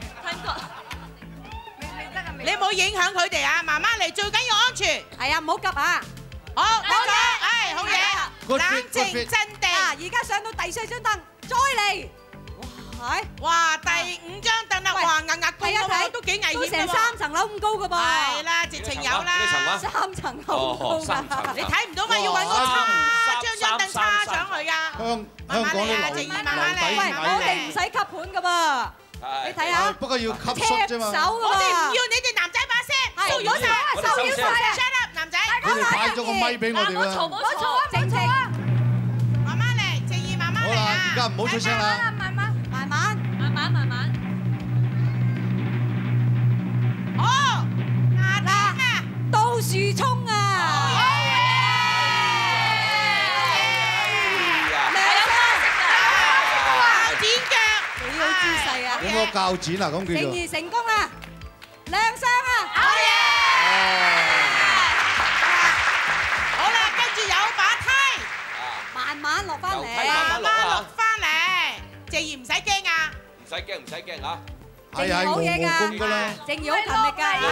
你唔好影響佢哋啊，慢慢嚟，最緊要安全。 係啊，唔好急啊！ 好，冇錯，係好嘢，冷靜鎮定。 而家上到第4張凳，再嚟。 哇！第5張凳啦，哇，壓高喎，都幾危險㗎喎， 都成3層樓咁高㗎噃。 係啦，直情有啦。 幾層啊 ？3層樓咁高㗎。 你睇唔到嘛？要揾個叉，張凳叉上去㗎。 香港啲樓底喂，我哋唔使吸盤㗎噃。你睇下。 不過要吸縮啫嘛。 我哋唔要你哋男仔把聲，騷擾晒，shut up，男仔。 佢哋派咗個咪俾我哋啦。 冇錯，靜靜。 慢慢嚟，正義慢慢嚟啊！ 好啦，而家唔好出聲啦。 慢慢。 哦，嗱， 倒樹衝啊！ 教剪腳， 幾好姿勢啊！ 有個鉸剪啊，咁叫做。 正義成功啦，亮相啊！ 好嘢！好啦，跟住有把梯， 慢慢落翻嚟， 慢慢落翻嚟，正義唔使驚啊！ 唔使驚嚇！ 係好嘢㗎， 正義好勤力㗎，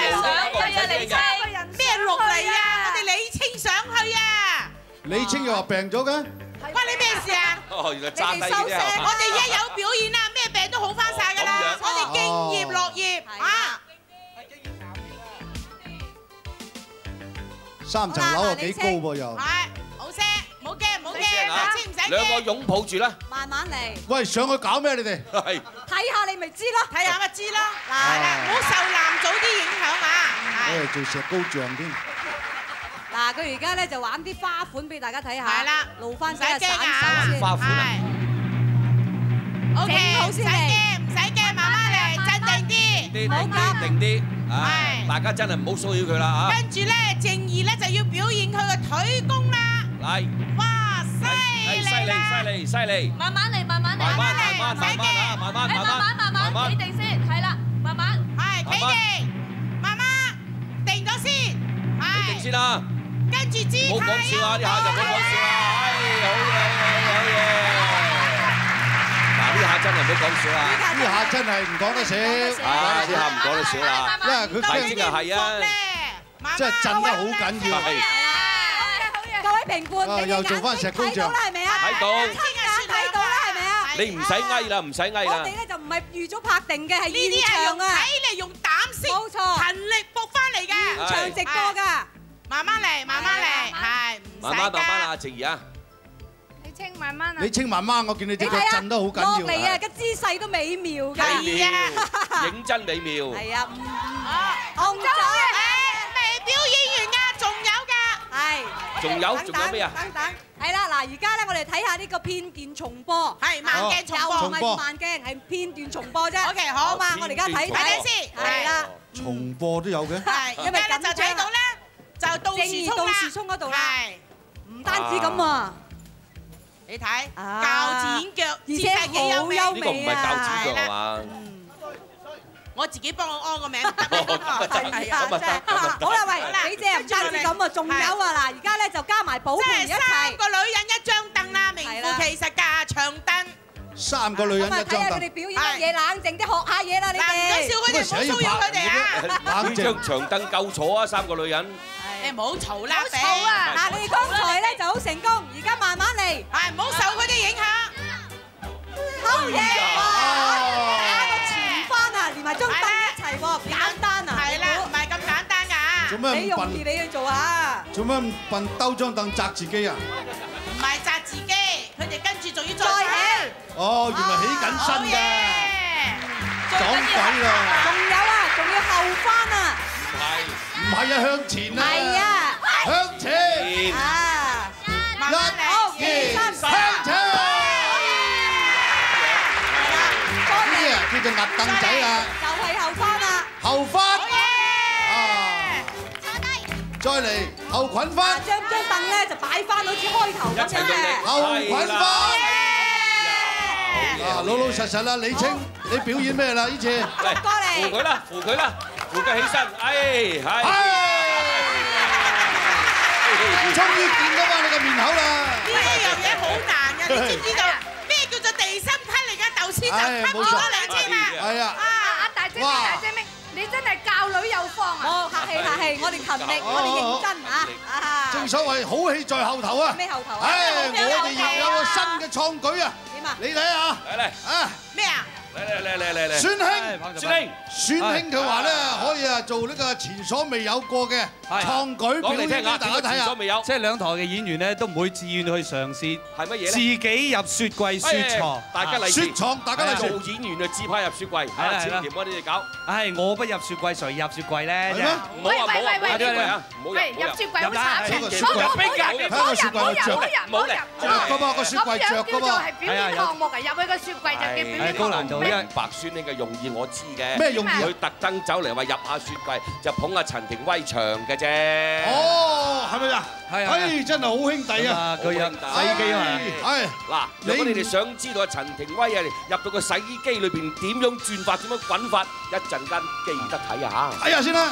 咩落嚟啊？我哋李清上去啊！ 李清又話病咗嘅， 關你咩事啊？ 哦，原來揸低啫。 我哋一有表演啊，咩病都好翻晒㗎啦！我哋敬業樂業啊 ！3層樓啊幾高噃又。 好聲，唔好驚，唔好驚，李清唔使驚。 兩個擁抱住啦。 慢慢嚟。 喂，上去搞咩你哋？ 係。 睇下你咪知咯， 睇下咪知咯。嗱，唔好受男組啲影響啊！ 做石膏像添。 嗱，佢而家咧就玩啲花款俾大家睇下。 係啦， 露翻晒唔使驚啊！ 花款啊。 OK，唔使驚，唔使驚，慢慢嚟，鎮定啲， 唔好急，定啲。係。大家真係唔好騷擾佢啦啊！ 跟住咧，正義咧就要表演佢嘅腿功啦。 嚟。 哇！犀利！ 慢慢嚟，慢慢嚟， 慢慢， 企定先，係啦，慢慢， 係企定，慢慢定咗先， 企定先啦， 跟住姿態， 唔好講笑啊！呢下就唔好講笑啦，好嘢！嗱，呢下真係唔好講笑啊！ 呢下真係唔講得少， 呢下唔講得少啦， 因為佢睇清又係啊， 真係震得好緊要。 各位評判， 又做翻石膏像， 睇到啦係咪啊？ 睇到， 睇到啦係咪啊？ 你唔使翳啦，唔使翳啦。 我哋咧就唔係預早拍定嘅，係呢啲係用體力、用膽識、 冇錯， 勤力搏翻嚟嘅， 現場直播㗎。 慢慢嚟，慢慢嚟，係唔使慢慢啊，靜怡啊。 李清慢慢啊。 李清慢慢，我見你隻腳震得好緊要。 落嚟啊，個姿勢都美妙㗎。 係啊， 認真美妙。 係啊， 紅組未表演完㗎，仲有㗎。 係。 仲有咩啊？ 等等，係啦，嗱，而家咧我哋睇下呢個片段重播， 係慢鏡重播， 又唔係慢鏡，係片段重播啫。OK， 好嘛，我哋而家睇睇先，係啦， 重播都有嘅。 係，因為咁就睇到咧，就到時衝嗰度啦， 唔單止咁喎。 你睇鉸剪腳， 而且幾優美啊！ 呢個唔係鉸剪腳係嘛？ 我自己幫我安個名。 係啊，真係。好啦，喂，你姐唔單止咁啊，仲有啊嗱，而家咧就加埋保鏢一齊。 三個女人一張凳啦，名副其實架長凳。 三個女人一張凳。 睇下佢哋表演乜嘢，冷靜啲學下嘢啦，你哋。 唔好笑佢哋，唔好騷擾佢哋啊！ 呢張長凳夠坐啊，三個女人。 你唔好嘈啦， 唔好嘈啊！嗱，你哋剛才咧就好成功，而家慢慢嚟， 係唔好受佢哋影響。 好嘢！打個前翻啊，連埋張凳一齊喎，簡單啊！ 係啦，唔係咁簡單㗎。 做咩你容易你去做下。 做咩咁笨？兜張凳擲自己啊？ 唔係擲自己，佢哋跟住仲要再起。 哦，原來起緊身㗎，撞鬼啦！ 仲有啊，仲要後翻啊！ 唔係啊，向前啊！ 係啊， 向前啊！ 一、二、三，向前！呢啲啊叫做壓凳仔啦， 就係後翻啦， 後翻啊！再嚟後滾翻， 將凳咧就擺翻好似開頭咁嘅， 後滾翻。啊，老老實實啦，李清，你表演咩啦？呢次嚟過嚟， 扶佢啦，扶佢啦，扶佢起身，係。 終於見到嘛你個面口啦！ 呢樣嘢好難㗎，你知唔知道咩叫做地心吸力啊？頭先就吸咗兩次嘛。 係啊。 阿大姐明，大姐明，你真係教女有方啊！ 好，客氣客氣，我哋勤力，我哋認真啊！ 正所謂好戲在後頭啊！ 咩後頭啊？ 我哋亦有個新嘅創舉啊！ 點啊？ 你睇下， 嚟啊！ 咩啊？ 嚟！ 孫興佢話咧可以啊做呢個前所未有過嘅創舉表演俾大家睇下。 即係兩台嘅演員咧都唔會自願去嘗試， 係乜嘢咧？ 自己入雪櫃雪藏， 大家嚟雪藏，大家嚟做演員就自派入雪櫃，千祈唔好你哋搞。 唉，我不入雪櫃，誰入雪櫃咧？ 係咩？ 唔好啊！唔好入雪櫃好慘嘅， 冇入噶嘛，個雪櫃着噶嘛。 係表演項目啊，入去個雪櫃就叫表演項目。 白孫興嘅用意我知嘅， 咩用意？ 佢特登走嚟話入下雪櫃，就捧阿陳庭威場嘅啫。 哦，係咪啊？係，真係好兄弟啊！ 佢入洗衣機啊嘛。 係嗱，如果你哋想知道阿陳庭威啊入到個洗衣機裏邊點樣轉法、點樣滾法，一陣間記得睇下。 睇下先啦。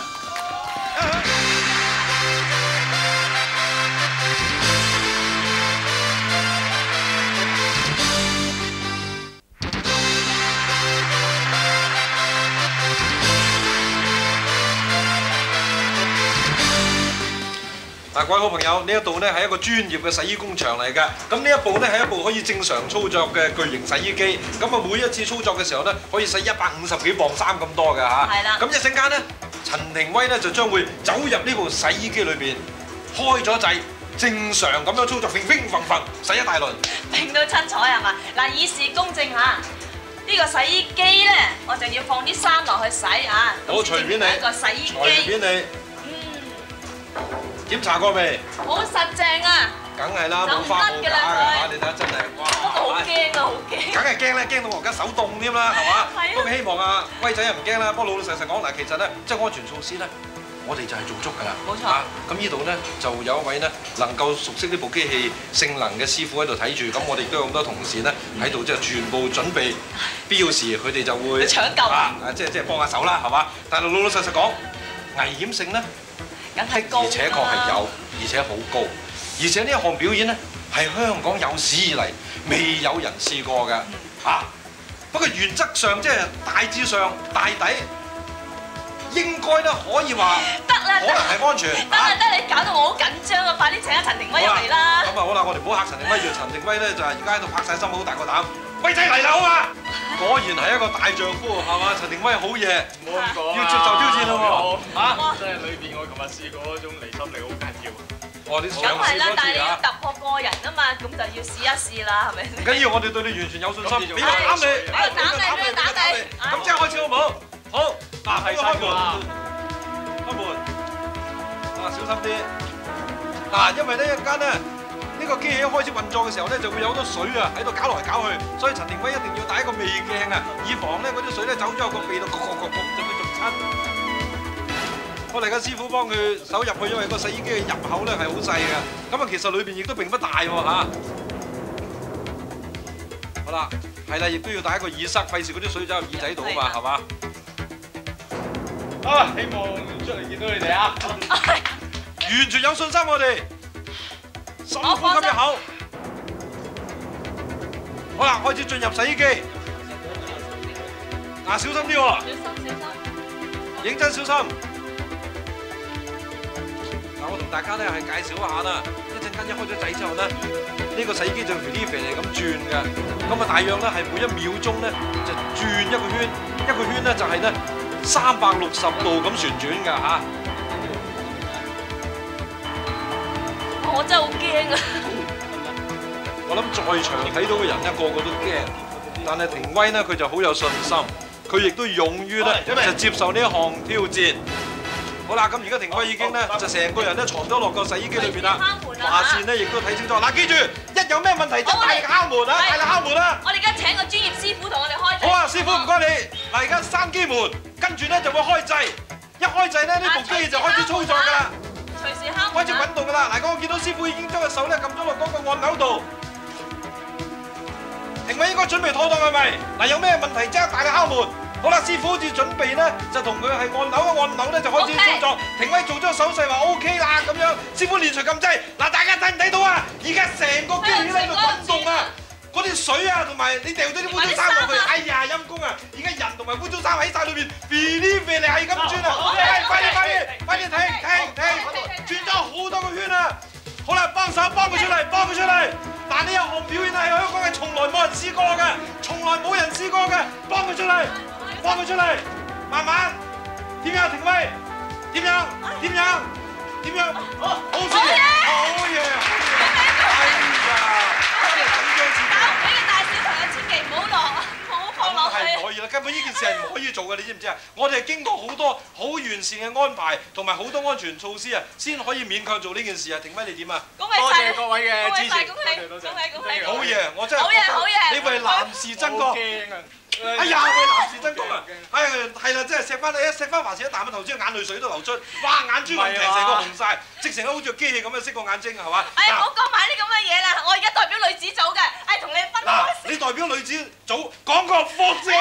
嗱，各位好朋友，呢一度呢係一個專業嘅洗衣工場嚟嘅。咁呢一部呢係一部可以正常操作嘅巨型洗衣機。咁啊，每一次操作嘅時候呢，可以洗150幾磅衫咁多㗎嚇。係啦。咁一陣間呢，陳庭威呢就將會走入呢部洗衣機裏邊，開咗掣，正常咁樣操作，乒乒乓乓洗一大輪。 拼到七彩係嘛？嗱，以示公正嚇。呢個洗衣機咧，我就要放啲衫落去洗啊。 好，隨便你。 一個洗衣機。 隨便你。檢查過未？ 好實淨啊！ 梗係啦，冇花冇假㗎嚇，你睇下真係，哇！ 好驚啊，好驚！ 梗係驚啦，驚到我而家手凍添啦，係嘛？不過希望阿威仔又唔驚啦。不過老老實實講嗱，其實咧，即係安全措施咧，我哋就係做足㗎啦。冇錯。咁呢度咧就有一位咧能夠熟悉呢部機器性能嘅師傅喺度睇住，咁我哋亦都有咁多同事咧喺度，即係全部準備，必要時佢哋就會搶救啊！ 即係幫下手啦，係嘛？但係老老實實講，危險性咧。而且確係有，而且好高，而且呢一項表演咧係香港有史以嚟未有人試過嘅嚇。不過原則上即係大致上大抵應該咧可以話得啦，可能係安全。 得，你搞到我好緊張啊！快啲請阿陳庭威入嚟啦！ 咁啊好啦，我哋唔好嚇陳庭威，要陳庭威咧就係而家喺度拍晒心口大個膽。威仔嚟啦好嘛！果然係一個大丈夫係嘛？陳庭威好嘢，唔好咁講要接受挑戰咯喎嚇！即係裏邊我琴日試過嗰種離心力好緊要。哦，你嘗試嗰次啊！ 但係你要突破個人啊嘛，咁就要試一試啦，係咪？ 唔緊要，我哋對你完全有信心。俾個膽你， 打你， 咁即係開始好唔好？好，嗱，開門，開門，啊，小心啲。 嗱，因為呢一間咧呢個機器一開始運作嘅時候咧，就會有好多水啊喺度搞來搞去，所以陳庭威一定要戴一個味鏡啊，以防咧嗰啲水咧走咗個鼻度，就會逐親。我哋嘅師傅幫佢手入去，因為個洗衣機嘅入口咧係好細嘅，咁啊其實裏邊亦都並不大喎嚇。好啦，係啦，亦都要戴一個耳塞，費事嗰啲水走入耳仔度啊嘛，係嘛？啊，希望出嚟見到你哋啊！完全有信心我哋，深呼吸一口。好啦，開始進入洗衣機。嗱，小心啲喎！認真小心。嗱，我同大家咧係介紹一下啦。一陣間一開咗掣之後咧，呢個洗衣機就肥嚟咁轉嘅。咁啊，大約咧係每1秒鐘咧就轉一個圈，一個圈咧就係咧360度咁旋轉㗎嚇。 我真係好驚啊！ 我諗在場睇到嘅人咧，個個都驚，但係庭威呢，佢就好有信心，佢亦都勇於咧就接受呢一項挑戰。好啦，咁而家庭威已經咧就成個人咧藏咗落個洗衣機裏邊啦，華線咧亦都睇清楚。嗱，記住，一有咩問題就大力敲門啊！大力敲門啊！ 我哋而家請個專業師傅同我哋開掣。 好啊，師傅唔該你。嗱，而家閂機門，跟住咧就會開掣，一開掣咧呢部機就開始操作㗎啦。隨時敲門。開始滾動㗎啦！嗱，我見到師傅已經將個手咧撳咗落嗰個按鈕度。庭威應該準備妥當係咪？嗱，有咩問題即刻大力敲門。好啦，師傅好似準備咧，就同佢係按鈕咧就開始操作。庭威做咗手勢話 OK 啦咁樣，師傅連隨撳掣。嗱，大家睇唔睇到啊？而家成個機器喺度滾動啊！嗰啲水啊，同埋你掉咗啲污糟衫落去，哎呀陰公啊！而家人同埋污糟衫喺晒裏邊，肥嚟係咁轉啊！快啲停！轉咗好多個圈啊！好啦，幫佢出嚟！但呢一項表演喺香港係從來冇人試過嘅，從來冇人試過嘅，幫佢出嚟！慢慢，點樣？庭威，點樣？好嘢！係唔可以啦，根本呢件事係唔可以做嘅，你知唔知啊？我哋係經過好多好完善嘅安排，同埋好多安全措施啊，先可以勉強做呢件事啊！庭威你點啊？多謝各位嘅支持，多謝！好嘢，我真係覺得你為男士爭光。哎呀，為男士爭光啊！哎呀，係啦，真係錫翻華士一啖，頭先眼淚水都流出，哇！眼珠雲成個紅曬，直情好似機器咁樣熄個眼睛係嘛？ 哎呀，唔好講埋啲咁嘅嘢啦，我而家代表女子組嘅，同你分開。 你代表女子組講個福字，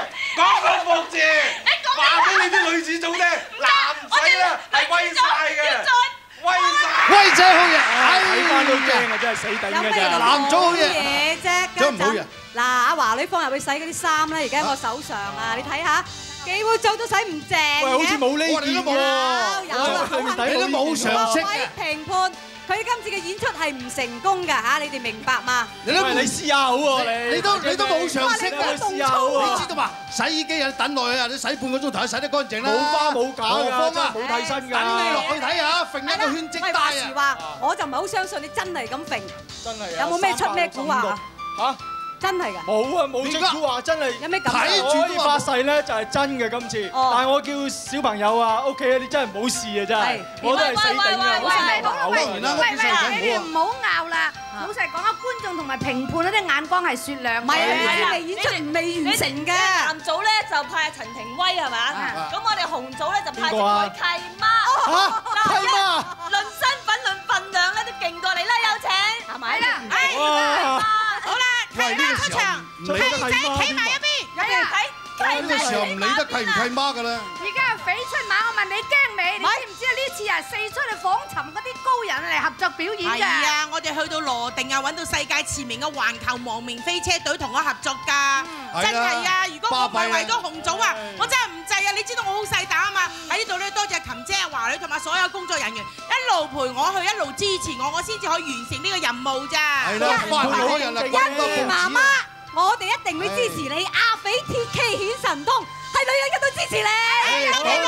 話俾你啲女子組聽，男仔啊係威曬嘅，威仔好嘢， 睇翻都驚啊！真係死頂嘅啫， 男組好嘢， 嘢啫， 真唔好嘢。 嗱，阿華女放入去洗嗰啲衫咧，而家喺我手上啊，你睇下幾污糟都洗唔淨嘅。 喂，好似冇呢件喎， 有， 你都冇常識。 各位評判，佢今次嘅演出係唔成功㗎嚇，你哋明白嘛？ 你試下好喎，你都冇常識㗎，試下好啊！你知道嘛？洗衣機有等耐啊，你洗半個鐘頭就洗得乾淨啦。 冇花冇假㗎，真係冇替身㗎。 等你落去睇下，揈一個圈即帶啊！ 話時話，我就唔係好相信你真係咁揈。 真係有冇咩出咩蠱啊？嚇！真係㗎？ 冇啊，冇出蠱話真係。有咩感覺？可以發誓咧，就係真嘅今次。但係我叫小朋友啊，OK啊，你真係唔好試啊，真係。我都係死頂啊！ 你哋唔好拗啦。老實講啊，觀眾同埋評判嗰啲眼光係雪亮。 唔係啊，未演出未完成嘅。 男組咧就派阿陳庭威係嘛？咁我哋紅組咧就派隻契媽。契媽。論身份論份量咧都勁過你啦，有請。係咪啦？好啦，契媽出場，契仔企埋一邊，有人睇。 呢個時候唔理得契唔契媽㗎啦。 而家係翡翠馬，我問你驚未？你知唔知啊？呢次啊四出去訪尋嗰啲高人嚟合作表演㗎。 係啊，我哋去到羅定啊，揾到世界馳名嘅環球亡命飛車隊同我合作㗎。真係啊！如果我唔係為咗紅組啊，我真係唔制啊！你知道我好細膽啊嘛。喺呢度咧，多謝琴姐、華女同埋所有工作人員一路陪我去，一路支持我，我先至可以完成呢個任務咋。 係啦，翻嚟嗰日啦， 欣媽媽。我哋一定會支持你，阿匪鐵 K 顯神通，係女人嘅都支持你。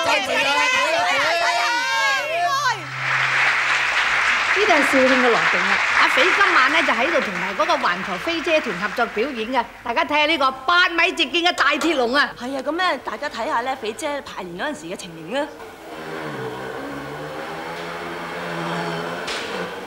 呢度係肇慶嘅羅定啊！阿匪今晚咧就喺度同埋嗰個環球飛車團合作表演嘅，大家睇下呢個8米直徑嘅大鐵籠啊！ 係啊，咁咧大家睇下咧匪姐排練嗰陣時嘅情形啊！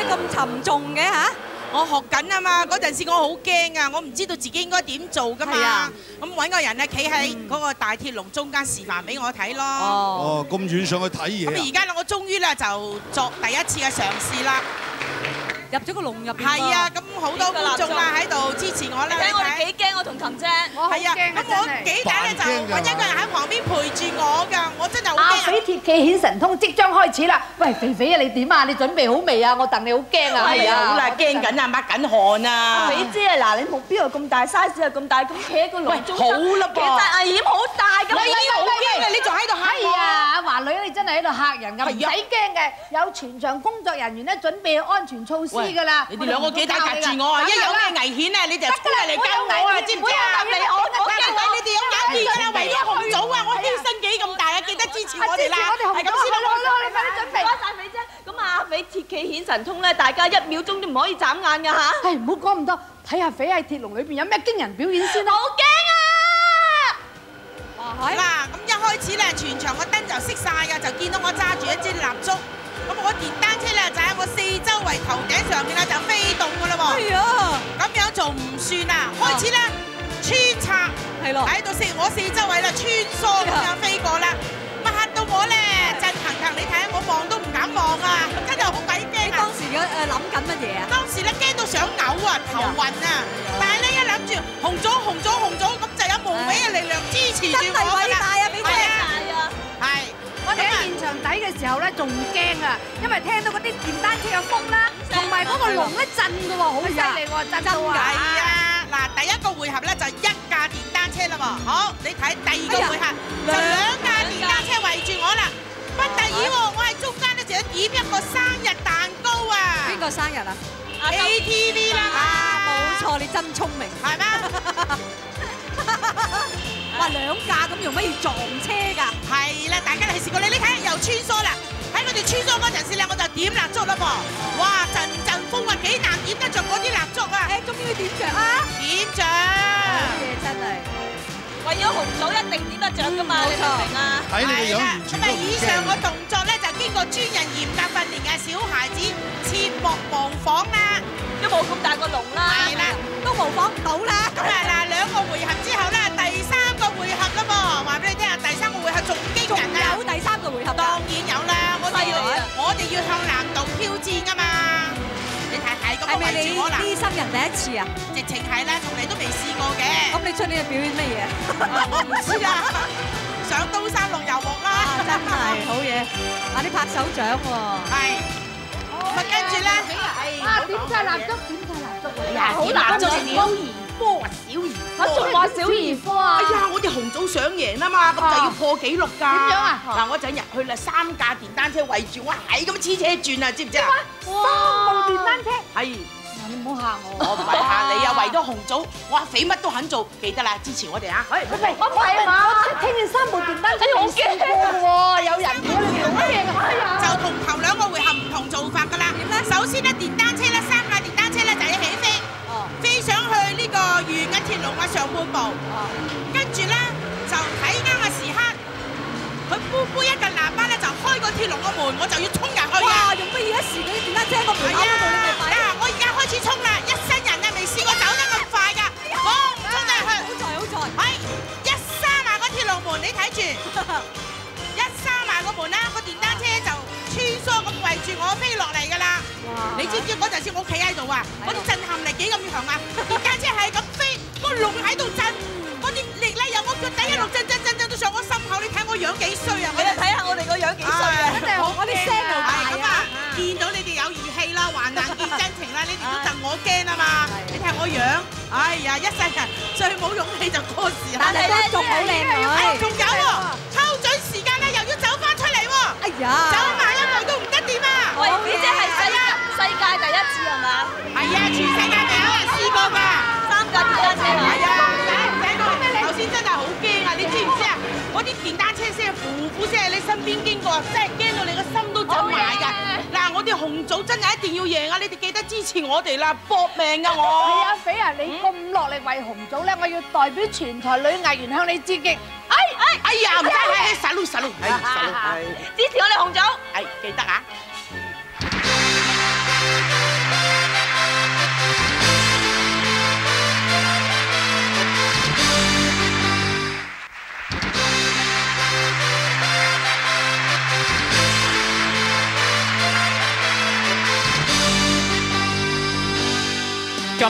咁沉重嘅嚇？ 我學緊啊嘛，嗰陣時我好驚啊，我唔知道自己應該點做噶嘛。咁揾個人咧企喺嗰個大鐵籠中間示範俾我睇咯。 哦，咁遠上去睇嘢。 咁而家咧，我終於咧就作第一次嘅嘗試啦。 入咗個籠入邊。 係啊，咁好多觀眾啊喺度支持我啦。 睇我哋幾驚，我同琴姐。 係啊，咁我幾大咧就揾一個人喺旁邊陪住我㗎，我真係好驚。 阿肥鐵騎顯神通即將開始啦！喂，肥肥啊，你點啊？你準備好未啊？我戥你好驚啊！ 係啊，好啦，驚緊啊，抹緊汗啊！ 阿肥姐啊，嗱，你目標又咁大，size 又咁大，咁企喺個籠中， 好啦噃， 其實危險好大㗎。 我已經好驚啊！你仲喺度嚇我？ 係啊，阿華女你真係喺度嚇人㗎，唔使驚嘅，有全場工作人員咧準備安全措施㗎啦。 你哋兩個幾大夾住我啊！一有咩危險咧，你就衝嚟救我啊！知唔知啊？我驚你哋有眼見㗎啦，為咗紅組啊，我犧牲幾咁大啊！記得支持我哋啦，係咁先啦， 你快啲準備。 唔該曬肥姐，咁阿肥鐵騎顯神通咧，大家1秒鐘都唔可以眨眼㗎嚇。 係唔好講咁多，睇下肥喺鐵籠裏邊有咩驚人表演先啦。 好驚啊！ 嗱，咁一開始咧，全場個燈就熄曬㗎，就見到我揸住一支蠟燭。咁我電單車咧就喺我四周圍頭頂上面咧就飛動㗎啦喎。係啊，咁樣做唔算啊，開始咧穿插，係咯，喺度我四周圍啦穿梭咁樣飛過啦，咁嚇到我咧震騰騰，你睇下我望都唔敢望啊，真係好鬼驚啊！你當時嘅諗緊乜嘢啊？當時咧驚到想嘔啊，頭暈啊，但係咧一諗住紅組咁就有無比嘅力量支持住我㗎啦。真係偉大啊，俾姐！係。 我哋喺現場睇嘅時候咧，仲驚啊，因為聽到嗰啲電單車嘅風啦，同埋嗰個籠咧震嘅喎，好犀利喎，震到啊！ 係啊，嗱，第一個回合咧就1架電單車啦喎，好，你睇第二個回合就2架電單車圍住我啦，不得已喎，我喺中間咧就要點一個生日蛋糕啊！ 邊個生日啊 ？ATV 啦！ 啊，冇錯，你真聰明， 係咩？ 哇，2架咁用乜要撞車㗎？ 係啦，大家嚟試過你睇又穿梭啦，喺我哋穿梭嗰陣時咧，我就點蠟燭啦噃，哇，陣陣風啊，幾難點得着嗰啲蠟燭啊！ 終於點着啊！ 點着！ 好嘢真係， 為咗紅組一定點得着㗎嘛，你明唔明啊？ 睇你個樣完全都唔驚。 以上個動作咧就經過專人嚴格訓練嘅小孩子切莫模仿啦， 都冇咁大個籠啦， 係啦， 都模仿唔到啦。 咁啊嗱，2個回合之後咧，第3個回合啦噃，話俾你聽啊，第3個回合仲驚人啊！ 有第3個回合， 當然有啦，我哋要向難度挑戰㗎嘛。你睇咁圍住我啦， 係咪你啲新人第一次啊？ 直情係啦，從嚟都未試過嘅。 咁你出呢個表演乜嘢？ 我唔知啊，上刀山落油鑊啦！ 真係好嘢，你拍手掌喎。 係，咁跟住咧， 點晒蠟燭，點晒蠟燭啊！ 好難做小兒科啊，小兒科， 仲話小兒科啊！ 哎呀，我哋紅組想贏啊嘛，咁就要破紀錄㗎。點樣啊？嗱，我陣入去啦，3架電單車圍住我，係咁黐車轉啊，知唔知啊 ？3部電單車。 係。 你唔好嚇我。 我唔係嚇你啊，為咗紅組，我阿肥乜都肯做，記得啦，支持我哋啊！ 我唔係嘛，我聽見3部電單車好驚喎，有人喎，你做乜嘢㗎？ 就同頭2個回合唔同做法㗎啦。點咧？首先咧，電單車咧，3架電單車咧就一起飛，飛上去呢個圓嘅鐵籠嘅上半部，跟住咧就睇啱嘅時刻，佢呼呼一陣喇叭咧就開個鐵籠個門，我就要衝入去啊！ 哇！用乜嘢時嗰啲電單車個門口嗰度你咪快？ 我而家開始衝啦！一生人啊，未試過走得咁快㗎，衝入去！ 好在， 係一閂埋個鐵籠門，你睇住，一閂埋個門啦，個電單車就穿梭咁圍住我飛落嚟㗎啦！你知唔知嗰陣時我企喺度啊？嗰啲震撼力幾咁強啊！電單車係咁飛，個籠喺度震，嗰啲力咧由我腳底一路震到上我心口，你睇我樣幾衰啊！ 你哋睇下我哋個樣幾衰啊！ 真係好，我啲聲又大咁啊！見到你哋有義氣啦，患難見真情啦，你哋都戥我驚啊嘛！你睇我樣，哎呀，一世人最冇勇氣就過時啦！ 但係都仲好靚女， 仲有喎，抽準時間咧又要走翻出嚟喎！ 哎呀， 走埋一步都唔得掂啊！ 喂，你即係世界第一次係嘛？ 係啊，全世界未有人試過㗎，3架電單車係啊！頭先真係好驚啊！你知唔知啊？嗰啲電單車聲、呼呼聲喺你身邊經過，真係驚到你個心都震埋㗎！嗱，我哋紅組真係一定要贏啊！你哋記得支持我哋啦，搏命㗎我！ 係啊，肥啊，你咁落力為紅組咧，我要代表全台女藝員向你致敬。 哎呀，唔該，實錄， 支持我哋紅組， 係記得啊！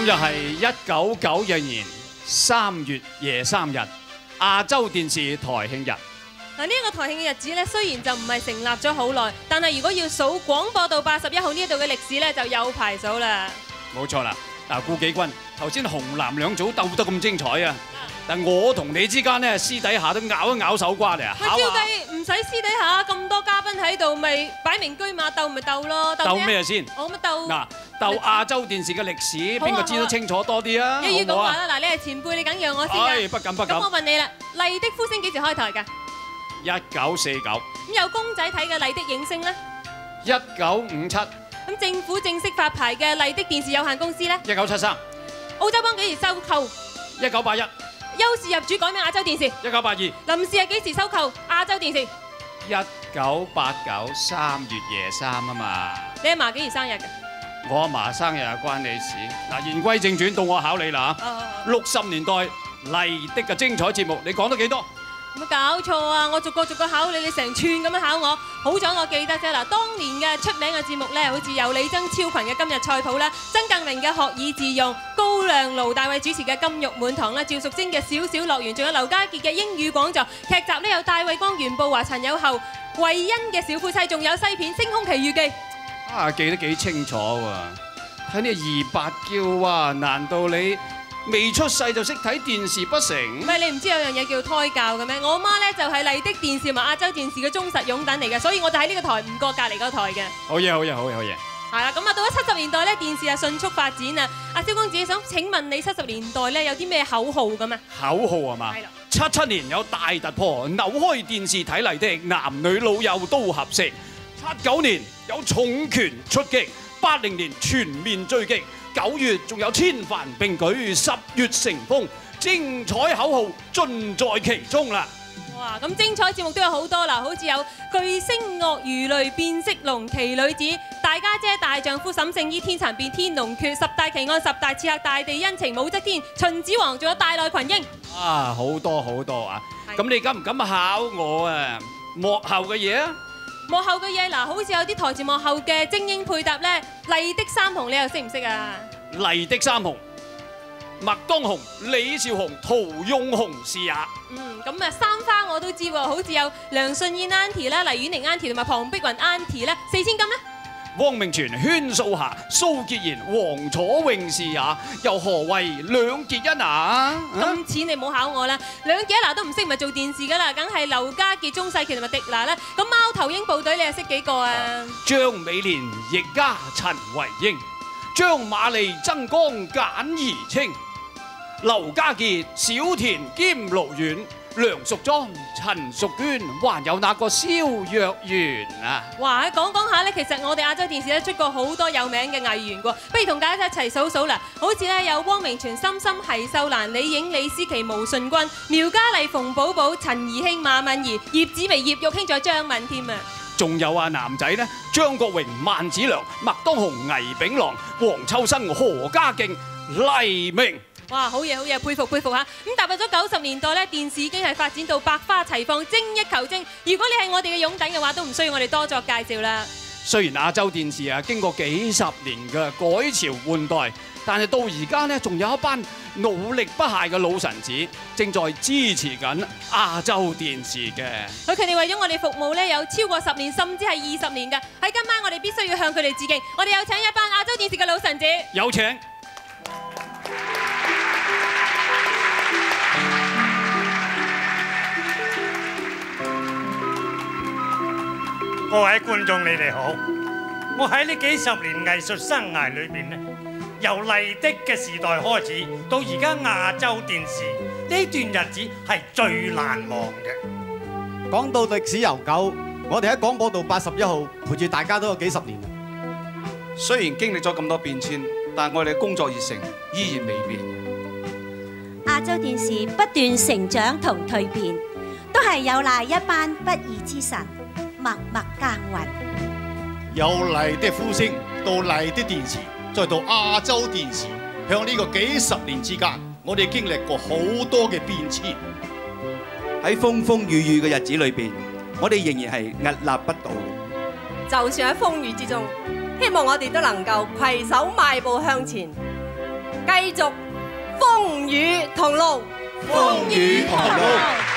今日係1992年3月23日，亞洲電視台慶日。 嗱，呢個台慶嘅日子咧，雖然就唔係成立咗好耐，但係如果要數廣播道81號呢一度嘅歷史咧，就有排數啦。 冇錯啦，嗱，顧紀君，頭先紅藍兩組鬥得咁精彩啊！但我同你之間咧，私底下都咬一咬手瓜嚟啊！ 喂，照計唔使私底下，咁多嘉賓喺度，咪擺明車馬鬥咪鬥咯。 鬥咩先？ 我乜鬥？ 嗱，鬥亞洲電視嘅歷史，邊個知得清楚多啲啊？ 一於講話啦，嗱，你係前輩，你梗讓我先㗎。 不敢不敢。 咁我問你啦，麗的呼聲幾時開台㗎 ？1949。 咁有公仔睇嘅麗的影星咧 ？1957。 咁政府正式發牌嘅麗的電視有限公司咧 ？1973。 澳洲邦幾時收購 ？1981。 優視入主改名亞洲電視 ？1982。 林氏係幾時收購亞洲電視 ？1989 3月23啊嘛。 你阿嫲幾時生日嘅？ 我阿嫲生日關你事。嗱，言歸正傳，到我考你啦嚇。60年代麗的嘅精彩節目，你講得幾多？ 有冇搞錯啊！我逐個考你，你成串咁樣考我。好彩我記得啫。嗱，當年嘅出名嘅節目咧，好似有李爭超群嘅今日菜譜啦，曾更榮嘅學以致用，高亮盧大偉主持嘅金玉滿堂啦，趙淑貞嘅小小樂園，仲有劉家傑嘅英語講座。劇集呢有戴偉光、袁步華、陳友后、惠恩嘅小夫妻，仲有西片《星空奇遇記》。 啊，記得幾清楚喎！睇你二八嬌啊，難道你未出世就識睇電視不成？ 唔係，你唔知有樣嘢叫胎教嘅咩？我媽咧就係麗的電視同埋亞洲電視嘅忠實擁躉嚟嘅，所以我就喺呢個台唔過隔離嗰台嘅。 好嘢，好嘢，好嘢，好嘢！ 係啦，咁啊到咗70年代咧，電視啊迅速發展啊！阿蕭公子想請問你70年代咧有啲咩口號咁啊？ 口號係嘛？係啦。77年有大突破，扭開電視睇麗的，男女老幼都合適。79年有重拳出擊，80年全面追擊。9月仲有千帆並舉，10月成風，精彩口號盡在其中啦！ 哇，咁精彩節目都有好多啦，好似有巨星鱷魚淚變色龍、奇女子、大家姐、大丈夫、沈聖依、天蠶變天龍訣、10大奇案、10大刺客、大地恩情、武則天、秦始皇，仲有大內群英。 啊，好多好多啊！咁你敢唔敢考我啊？幕後嘅嘢啊？ 幕後嘅嘢嗱，好似有啲台前幕後嘅精英配搭咧，麗的三雄你又識唔識啊？ 麗的三雄，麥當雄、李少雄、陶用雄是也。 咁啊三花我都知喎，好似有梁信燕 Auntie 啦、黎婉寧 Auntie 同埋龐碧雲 Auntie 咧，4000金咧。 汪明荃、禤素霞、蘇潔賢、黃楚穎是也，又何謂梁潔恩啊？ 咁淺你唔好考我啦，梁潔恩都唔識，咪做電視噶啦，梗係劉家傑、鐘世傑同埋狄娜啦。咁貓頭鷹部隊你又識幾個啊？ 張美蓮、易家、陳慧英、張瑪麗、曾江、簡怡清、劉家傑、小田兼盧遠、梁淑莊、陳淑娟，還有那個蕭若元啊！ 哇！講講下咧，其實我哋亞洲電視咧出過好多有名嘅藝員喎，不如同大家一齊數數啦。好似咧有汪明荃、深深、奚秀蘭、李影、李思琪、毛舜筠、苗嘉麗、馮寶寶、陳怡興、馬敏儀、葉子薇、葉玉卿，仲有張敏添啊！ 仲有啊男仔咧，張國榮、萬梓良、麥當雄、倪炳郎、黃秋生、何家勁、黎明。 哇，好嘢好嘢，佩服佩服嚇！咁踏入咗90年代咧，電視已經係發展到百花齊放、精益求精。如果你係我哋嘅擁躉嘅話，都唔需要我哋多作介紹啦。 雖然亞洲電視啊經過幾十年嘅改朝換代，但係到而家咧，仲有一班努力不懈嘅老臣子正在支持緊亞洲電視嘅。 佢哋為咗我哋服務咧，有超過10年，甚至係20年嘅。喺今晚，我哋必須要向佢哋致敬。我哋有請一班亞洲電視嘅老臣子。 有請。 各位觀眾，你哋好！我喺呢幾十年藝術生涯裏邊咧，由麗的嘅時代開始，到而家亞洲電視呢段日子係最難忘嘅。 講到歷史悠久，我哋喺廣播道81號陪住大家都有幾十年。 雖然經歷咗咁多變遷，但我哋嘅工作熱誠依然未變。 亞洲電視不斷成長同蛻變，都係有賴一班不義之神默默耕耘。 由麗的呼聲到麗的電視，再到亞洲電視，向呢個幾十年之間，我哋經歷過好多嘅變遷。 喺風風雨雨嘅日子裏邊，我哋仍然係屹立不倒嘅。 就算喺風雨之中，希望我哋都能夠攜手邁步向前，繼繼續風雨同路， 風雨同路。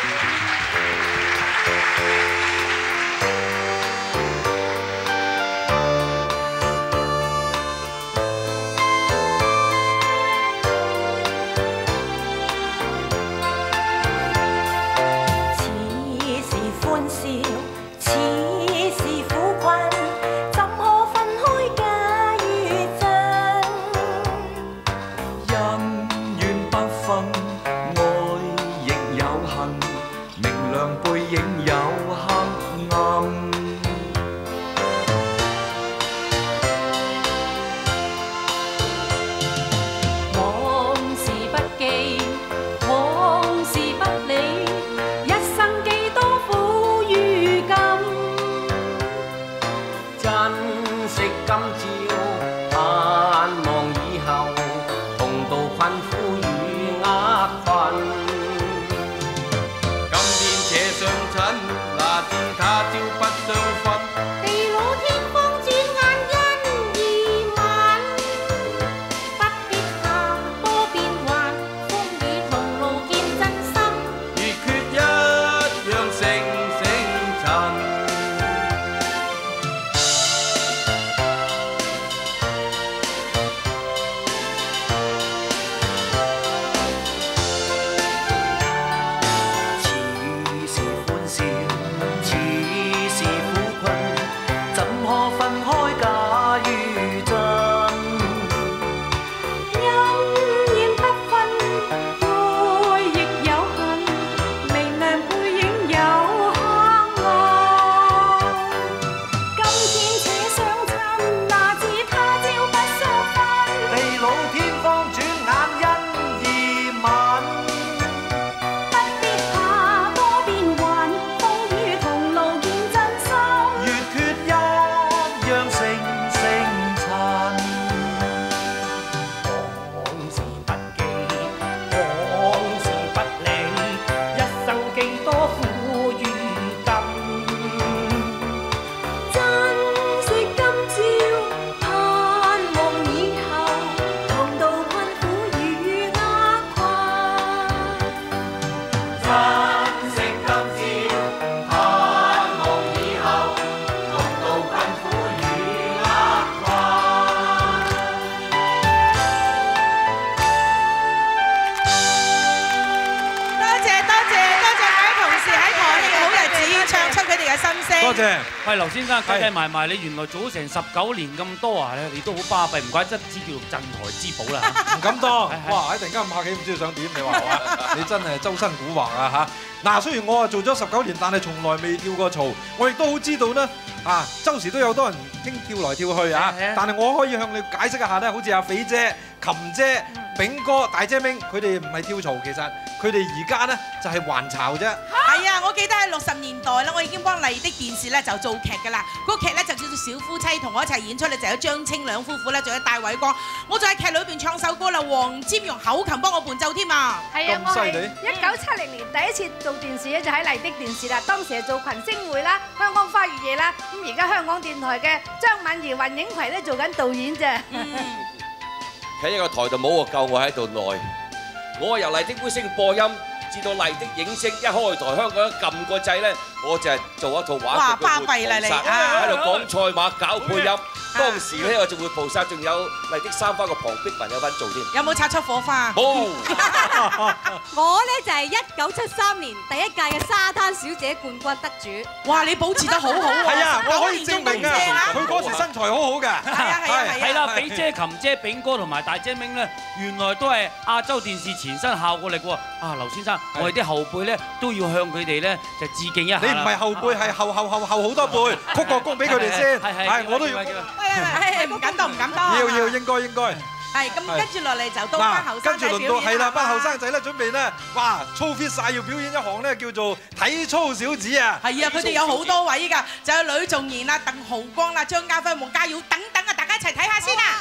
多謝。喂，劉先生，計埋埋，你原來做咗成19年咁多啊！你都好巴閉，唔怪得只叫做鎮台之寶啦。 唔敢當，哇！突然間咁客氣，唔知你想點？你話我啊？你真係周身古惑啊嚇！嗱，雖然我啊做咗19年，但係從來未跳過槽。我亦都好知道呢，啊，周時都有多人興跳來跳去啊。但係我可以向你解釋一下呢，好似阿肥姐、琴姐、炳哥、大姐明，佢哋唔係跳槽，其實佢哋而家呢就係還巢啫。 係啊，我記得喺60年代啦，我已經幫麗的電視咧就做劇㗎啦。嗰個劇咧就叫做《小夫妻》，同我一齊演出咧就有張清兩夫婦咧，仲有戴偉光。我仲喺劇裏邊唱首歌啦，黃霑用口琴幫我伴奏添啊！ 係啊，我係1970年第一次做電視咧，就喺麗的電視啦。當時係做群星會啦、香港花月夜啦。咁而家香港電台嘅張敏儀、雲影葵咧做緊導演啫。 喺一個台度冇我救我喺度耐，我由麗的杯聲播音。至到麗的影聲一開台，香港一撳個掣咧，我就係做一套話劇嘅活菩薩，喺度講賽馬搞配音。當時咧我做活菩薩，仲有麗的三花個龐碧雲有份做添。 有冇擦出火花？ 冇。 我咧就係1973年第一屆嘅沙灘小姐冠軍得主。 哇！你保持得好好喎。 係啊，我可以證明啊，佢嗰時身材好好㗎。 係啦，比姐、琴姐、炳哥同埋大姐明咧，原來都係亞洲電視前身效過力喎。啊，劉先生。我哋啲後輩咧都要向佢哋咧就致敬一下。 你唔係後輩，係後好多輩，鞠個躬俾佢哋先。係，我都要。 唔敢當，唔敢當。 要，應該。 係咁，跟住落嚟就到班後生仔表演啦。跟住輪到係啦，班後生仔咧準備咧，哇，操 fit 曬要表演一項咧叫做體操小子啊。係啊，佢哋有好多位㗎，就有呂頌賢啦、鄧豪光啦、張家輝、黃家耀等等啊，大家一齊睇下先啊！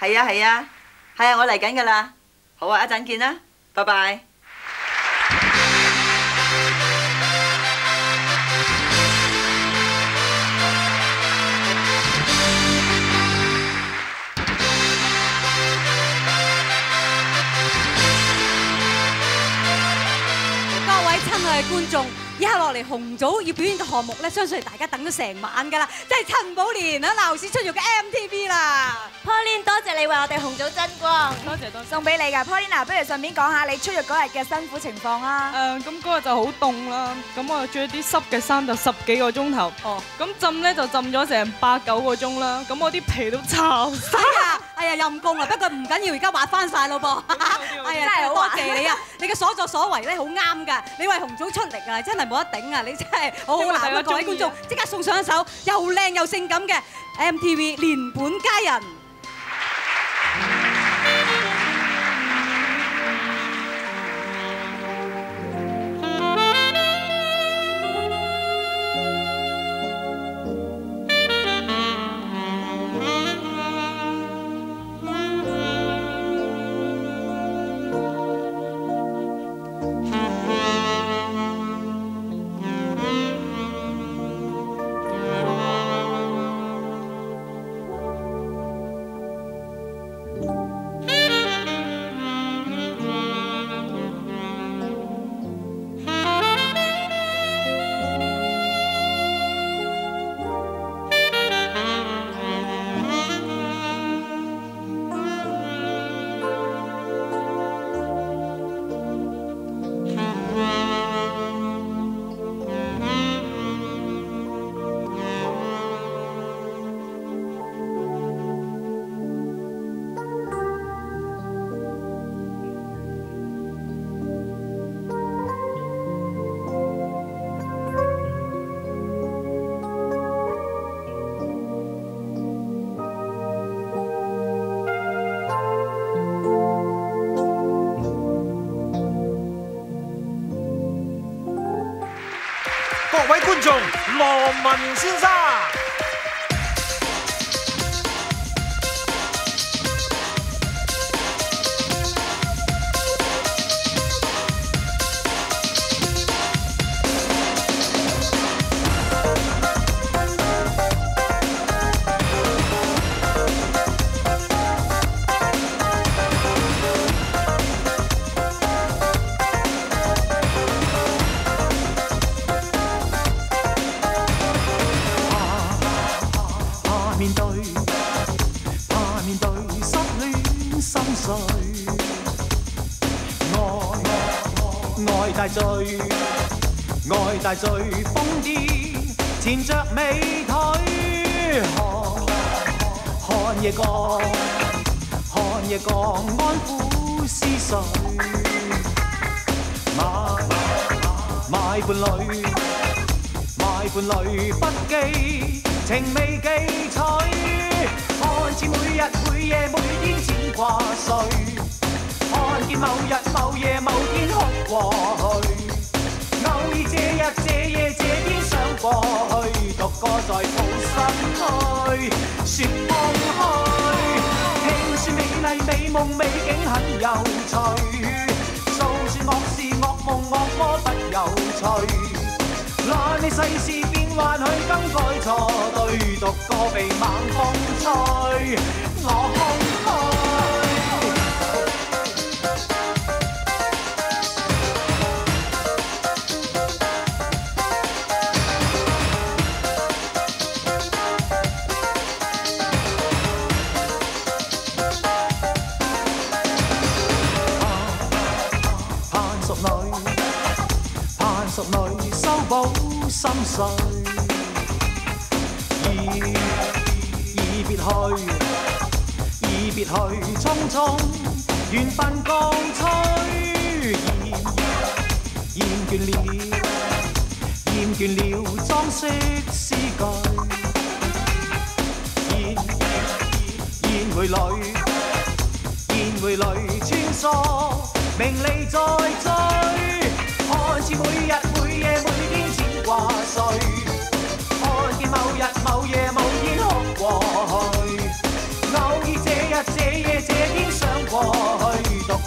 係啊係啊，係啊，我嚟緊㗎啦。好啊，一陣見啦，拜拜。 各位親愛嘅觀眾，以下落嚟紅組要表演嘅項目咧，相信係大家等咗成晚㗎啦，即係陳寶蓮喺鬧市出獄嘅 MTV 啦。 Pauline， 多謝你為我哋紅組爭光，多謝多謝，送俾你㗎。Pauline， 不如順便講下你出獄嗰日嘅辛苦情況啦。 咁嗰日就好凍啦，咁我着啲濕嘅衫就10幾個鐘頭。哦，咁浸咧就浸咗成8、9個鐘啦，咁我啲皮都臭晒。 哎呀，陰公啦，不過唔緊要，而家滑翻晒咯噃。哎呀，真係好多謝你啊！你嘅所作所為咧好啱㗎，你為紅組出力啊，真係冇得頂啊！你真係好好難啊！各位觀眾，即刻送上一首又靚又性感嘅 MTV 連本佳人。 各位觀眾，羅文先生。 愛大醉瘋癲，纏着美腿，看夜降，看夜降，安撫思緒。買伴侶，買伴侶不羈，情未記取，看似每日每夜每天纏掛睡，看見某日某夜某天哭過去。偶爾這日這夜這天想過去，獨個在抱心去，説空虛。聽説美麗美夢美景很有趣，訴説惡事惡夢惡魔不有趣。來你世事變幻去更改錯對，獨個被猛風吹，我空虛。心碎，已別去，已別去，匆匆緣分降催，厭倦了，厭倦了裝飾詩句，宴會裏，宴會裏穿梭，名利在追，看似每日每夜每天。掛睡，看見某日某夜某天哭過去，偶爾這日這夜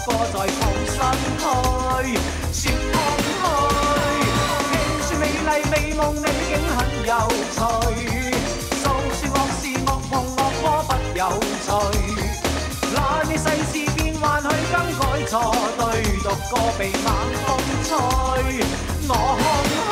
個在抱身軀，説空虛。聽説美麗美夢美景很有趣，訴説惡事惡夢惡魔不有趣。那你世事變幻去更改錯對，獨個被猛風吹，我空虛。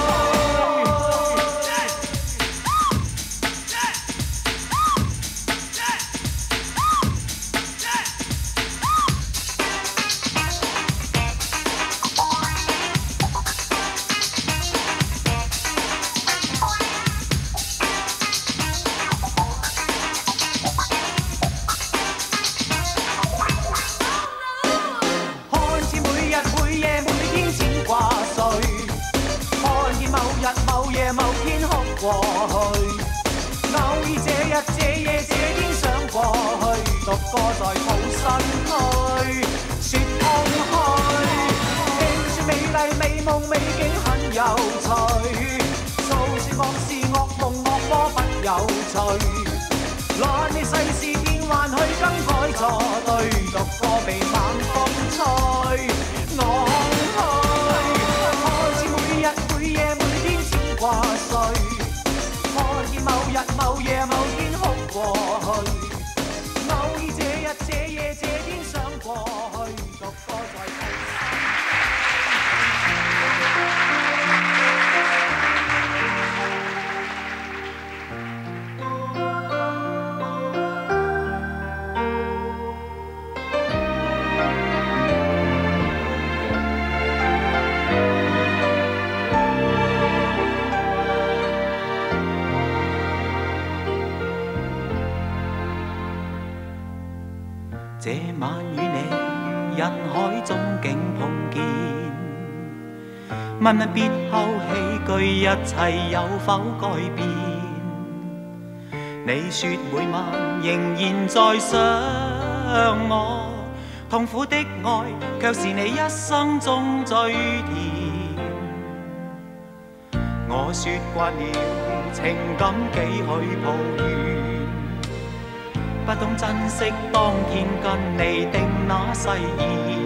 過去，偶爾這日這夜這天想過去，獨個在抱身軀，説空虛。聽説美麗美夢美景很有趣，訴説惡事惡夢惡魔不有趣。懶你世事變幻去更改錯對，獨個被猛風吹，我空虛。開始每日每夜每天淺掛睡。某日某夜某天哭過去，偶爾這日這夜這天想過去，獨個在抱這晚與你人海中竟碰見，問問別後喜劇一切有否改變？你說每晚仍然在想我，痛苦的愛卻是你一生中最甜。我說慣了情感幾許抱怨，不懂珍惜當天跟你的那誓言，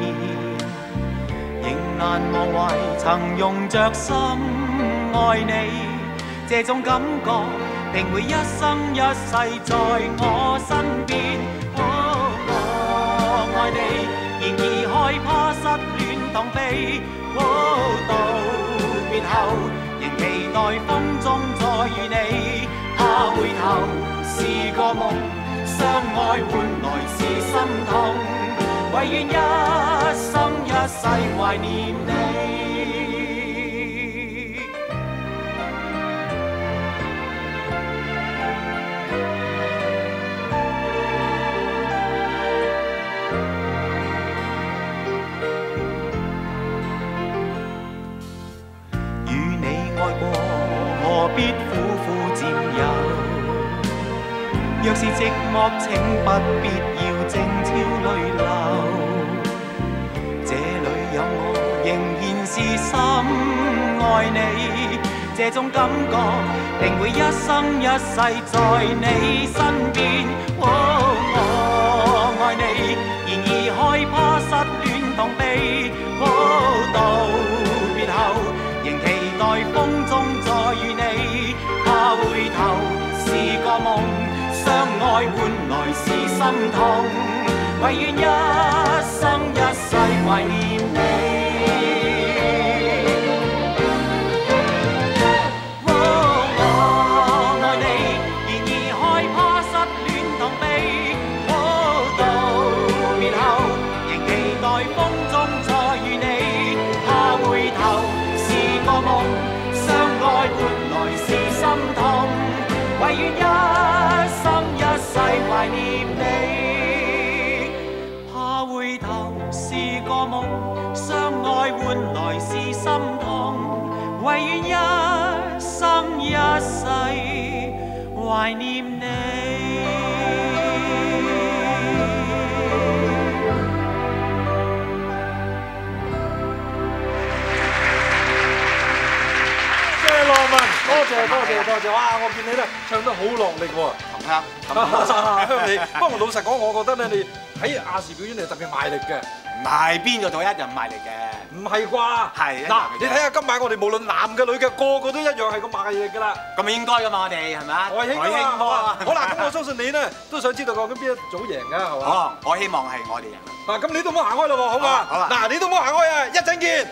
仍難忘懷曾用着心愛你，這種感覺定會一生一世在我身邊。我愛你，然而害怕失戀痛悲。道別後仍期待風中再遇你，怕回頭是個夢。相愛換來是心痛，唯願一生一世懷念你。與你愛過，何必苦苦佔有？若是寂寞，請不必要靜悄淚流。這裏有我，仍然是深愛你。這種感覺定會一生一世在你身邊。我愛你，然而害怕失戀痛悲。道別後，仍期待風中再遇你，怕回頭是個夢。相愛換來是心痛，唯願一生一世懷念你。我愛你，然而害怕失戀痛悲。道別後，仍期待風中再遇你，怕回頭是個夢。相愛換來是心痛，唯願一世懷念你，怕回頭是個夢，相愛換來是心痛，唯願一生一世懷念你。 羅文，多謝！哇，我見你咧唱得好落力喎，琴你。不過我老實講，我覺得咧，你喺亞視表演你特別賣力嘅。 唔係邊個做一人唔係嚟嘅？ 唔係啩？ 係嗱，你睇下今晚我哋無論男嘅女嘅，個個都一樣係個賣力㗎啦。 咁應該㗎嘛，我哋係咪啊？ 台慶啊！好啦，咁我相信你咧都想知道究竟邊一組贏㗎，係嘛？ 哦，我希望係我哋贏。 嗱，咁你都唔好行開咯喎，好嘛？好啊。嗱，你都唔好行開啊！一陣見。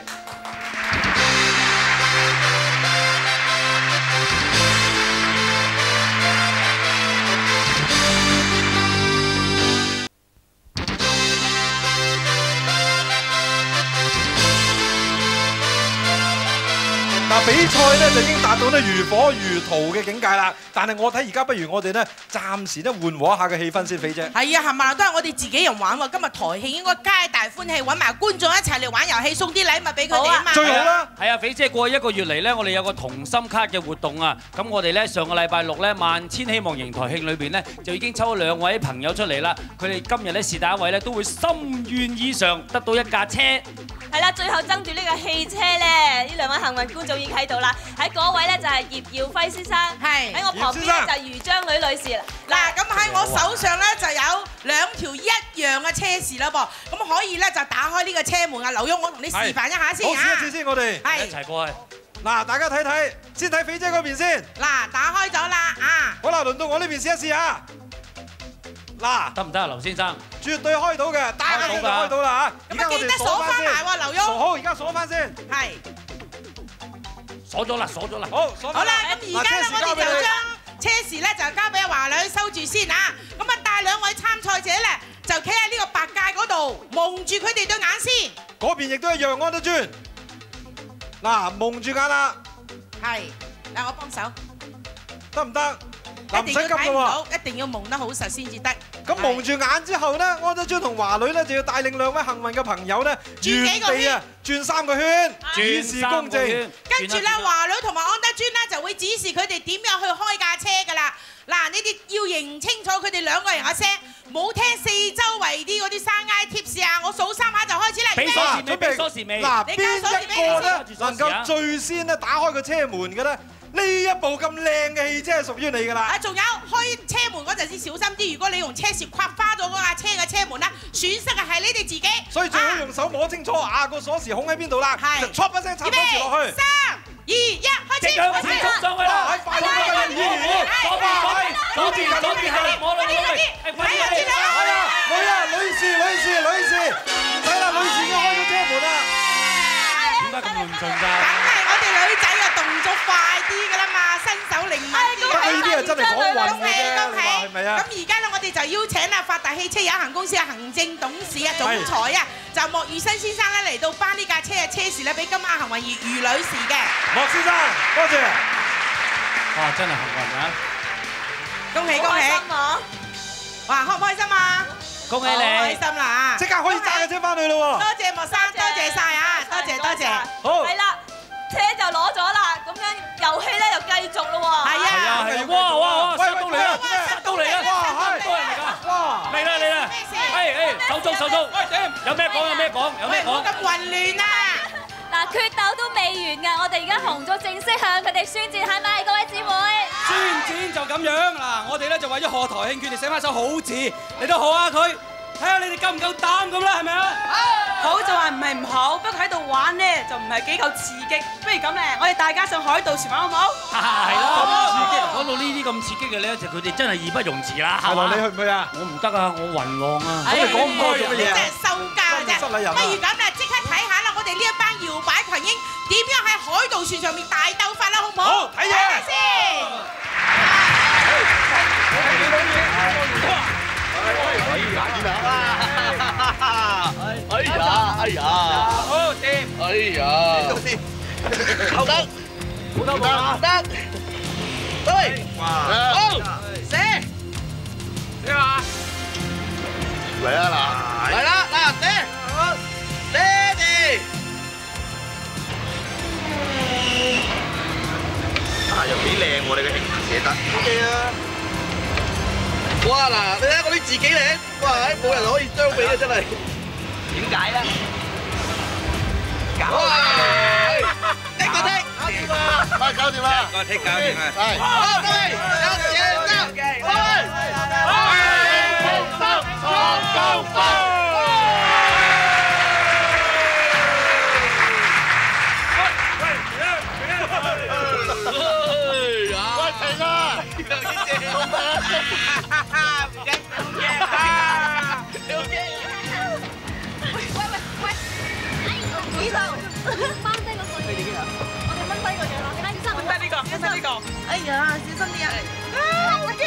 嗱，比賽咧就已經達到咧如火如荼嘅境界啦，但係我睇而家不如我哋咧暫時咧緩和一下嘅氣氛先，肥姐。 係啊，冚唪唥都係我哋自己人玩喎，今日台慶應該皆大歡喜，揾埋觀眾一齊嚟玩遊戲，送啲禮物俾佢哋啊嘛。 最好啦！ 係啊，肥姐過去1個月嚟咧，我哋有個同心卡嘅活動啊，咁我哋咧上個禮拜六咧萬千希望迎台慶裏邊咧就已經抽咗2位朋友出嚟啦，佢哋今日咧是第一位咧都會心願以上得到一架車。 係啦，最後爭住呢個汽車咧，呢2位幸運觀眾已經喺度啦。喺嗰位咧就係葉耀輝先生，係喺我旁邊咧就係余張女女士啦。 嗱，咁喺我手上咧就有2條一樣嘅車匙啦噃，咁可以咧就打開呢個車門啊！劉墉，我同你示範一下先好，試一次先，我哋一齊過去。 嗱，大家睇睇，先睇肥姐嗰邊先。 嗱，打開咗啦啊！ 好啦，輪到我呢邊試一試啊！嗱， 得唔得啊，劉先生？ 絕對開到嘅，打開就開到啦嚇！ 咁啊，記得鎖翻埋喎，劉墉。 鎖好，而家鎖翻先。 係。 鎖咗啦，鎖咗啦。 好，鎖好啦，咁而家咧，我哋就將車匙咧就交俾阿華女收住先啊！咁啊，帶2位參賽者咧就企喺呢個白界嗰度，蒙住佢哋對眼先。 嗰邊亦都一樣，安德尊。嗱，蒙住眼啦。 係，嗱，我幫手。 得唔得？ 一定要睇唔到，一定要蒙得好實先至得。 咁蒙住眼之後咧，安德尊同華女咧就要帶領2位幸運嘅朋友咧，原地啊轉3個圈，以示公正。 跟住咧，華女同埋安德尊咧就會指示佢哋點樣去開架車㗎啦。嗱，你哋要認清楚佢哋2個人嘅聲，冇聽四周圍啲嗰啲山埃貼士啊！我數3下就開始啦。 俾鎖匙未？俾鎖匙未？ 嗱，邊一個咧能夠最先咧打開個車門嘅咧？呢一部咁靚嘅汽車係屬於你㗎啦！ 啊，仲有開車門嗰陣時小心啲，如果你用車匙刮花咗嗰架車嘅車門啦，損失嘅係你哋自己。 所以最好用手摸清楚啊個鎖匙孔喺邊度啦，就唰一聲插鎖匙落去。 3、2、1，開始！ 即向前衝上去啦！ 快啲！ 左邊係我啦，快啲！ 女啊，女士，唔使啦，女士已經開咗車門啦。 點解咁論盡㗎？ 梗係我哋女仔嘅動作快啲㗎啦嘛，身手靈敏啲。 不過呢啲係真係講運嘅啫， 係咪啊？ 咁而家咧，我哋就邀請啊發達汽車有限公司嘅行政董事啊總裁啊，就莫宇新先生咧嚟到頒呢架車嘅車匙咧俾今晚幸運兒余女士嘅。 莫先生，多謝。 哇，真係幸運啊！ 恭喜！哇，開唔開心啊？ 恭喜你！ 開心啦！ 即刻可以揸架車翻去咯喎！ 多謝莫生，多謝晒啊！多謝。 好。 係啦，車就攞咗啦，咁樣遊戲咧又繼續咯喎。 係啊！ 哇！塞到嚟啦！哇！多人嚟㗎！哇！嚟啦！手中！有咩講？ 冇咁混亂啊！ 嗱，決鬥都未完㗎，我哋而家紅組正式向佢哋宣戰，係咪各位姊妹？ 宣戰就咁樣嗱，我哋咧就為咗賀台慶，決定寫翻首好字嚟到賀下佢，睇下你哋夠唔夠膽咁啦，係咪啊？ 好就話唔係唔好，不過喺度玩咧就唔係幾夠刺激。不如咁咧，我哋大家上海盜船玩好唔好？ 係啦，咁刺激。講到呢啲咁刺激嘅咧，就佢哋真係義不容辭啦。 係嘛？你去唔去啊？ 我唔得啊，我暈浪啊。 咁你講咁多做乜嘢啊？ 真係收家啫！不如咁啦，即刻睇下啦，我哋呢一班搖擺群英點樣喺海盜船上面大鬥法啦，好唔好？ 好，睇嘢先。 哎呀，好掂，哎呀，好得，得，對，好，射，咩話？嚟啊嗱，嚟啦嗱，射地，又幾靚喎你嘅型射得 ，OK 啊！哇嗱，你睇下我啲自己靚，哇冇人可以相比啊真係。點解咧？哇！踢個踢，搞掂啦！快搞掂啦！個踢搞掂啦！係，好，對，有嘢得，去，空手創高峰。 個。哎呀，小心啲啊！啊，好驚！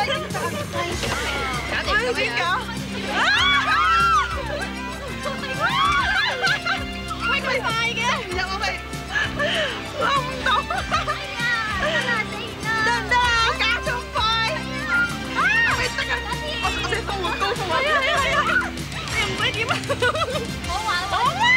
搞掂咁樣。喂，佢快嘅，唔入我咪撈唔到。得唔得啊？加速快！啊，未得啊！我先高啊！係啊！你唔使點啊？我玩啊！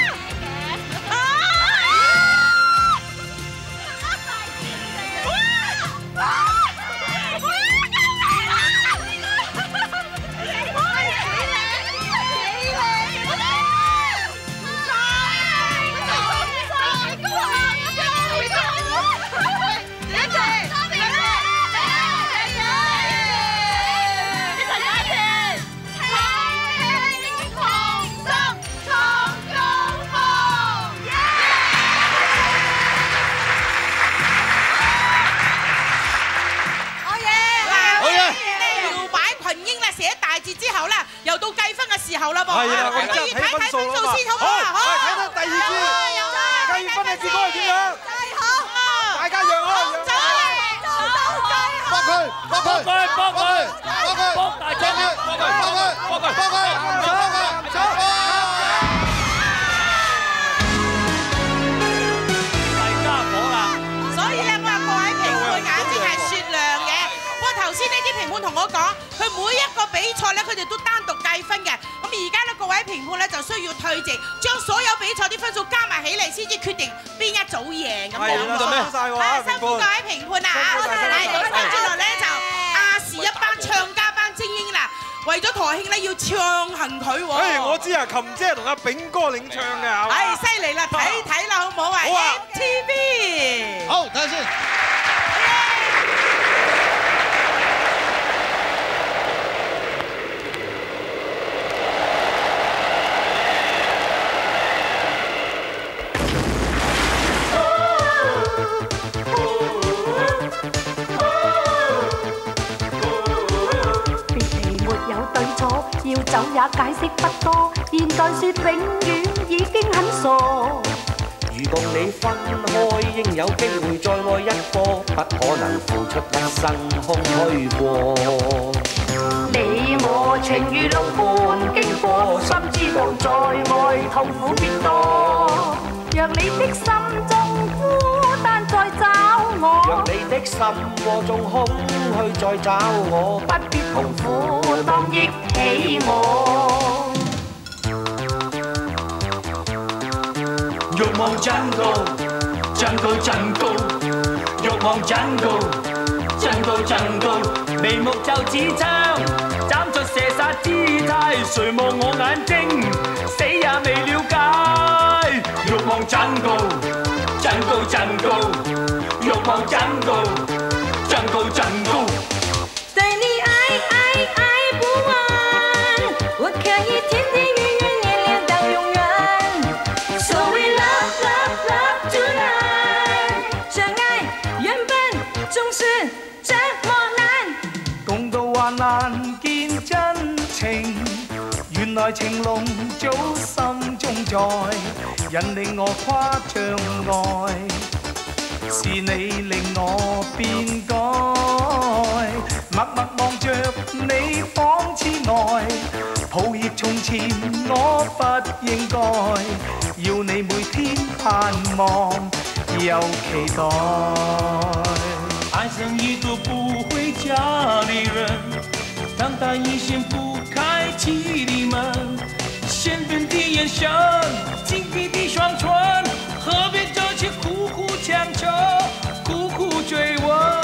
之後咧，又到計分嘅時候啦噃， 係啊，我哋睇分數先好唔好？ 好，睇睇第二次計分嘅結果係點樣？大家讓開， 幫佢，大家，幫佢。 所以咧，我話各位評判眼睛係雪亮嘅。不過頭先呢啲評判同我講，佢每一個比賽咧，佢哋都單獨計分嘅。咁而家咧，各位評判咧就需要退席，將所有比賽啲分數加埋起嚟，先至決定邊一組贏咁樣。 係啦，辛苦晒喎， 辛苦各位評判啊！咁跟住落咧就亞視一班唱家班精英啦，為咗台慶咧要唱行佢喎。 誒，我知啊，琴姐同阿炳哥領唱嘅係嘛？ 係犀利啦，睇睇啦，好唔好啊？好啊 ！MTV， 好，睇下先。 要走也解釋不多，現在說永遠已經很傻。 如共你分開，應有機會再愛一個，不可能付出一生空虛過。 你我情如路般經過，心知道再愛痛苦變多。若你的心中孤單再找我， 若你的心窩中空虛再找我， 不必痛苦當憶起我。 欲望真高，真高真高，欲望真高，真高真高，眉目就似槍，斬出射殺姿態，誰望我眼睛，死也未了解。欲望真高，真高真高，欲望真高，真高真高。 对你爱爱爱不完，我可以天天月月年年到永远。So we love love love tonight， 相愛原本總是這麼難， 共度患難見真情，原來情籠早心中在，引領我跨障礙。是你令我變改，默默望着你仿痴呆，抱歉從前我不應該，要你每天盼望又期待。 愛上一個不回家的人，當他一心不開啟的門，鮮豔的眼神，緊閉的雙唇，何必這些苦苦強求，苦苦追問。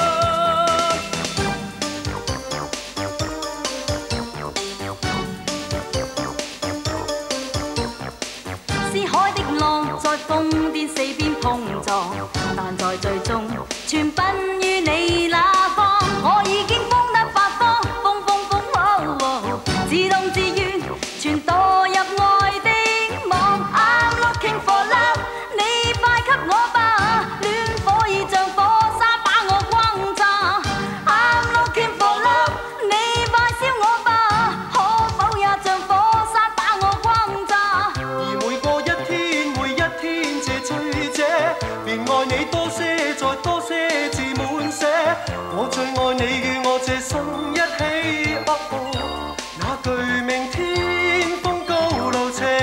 是海的浪在瘋癲四邊碰撞，但在最終全奔於你那方。我已經瘋得發瘋，瘋瘋瘋，自動自願全墮入愛的網。I'm looking for love。 多些，再多些字滿寫。我最愛你與我這心一起，那巨名天風高路斜。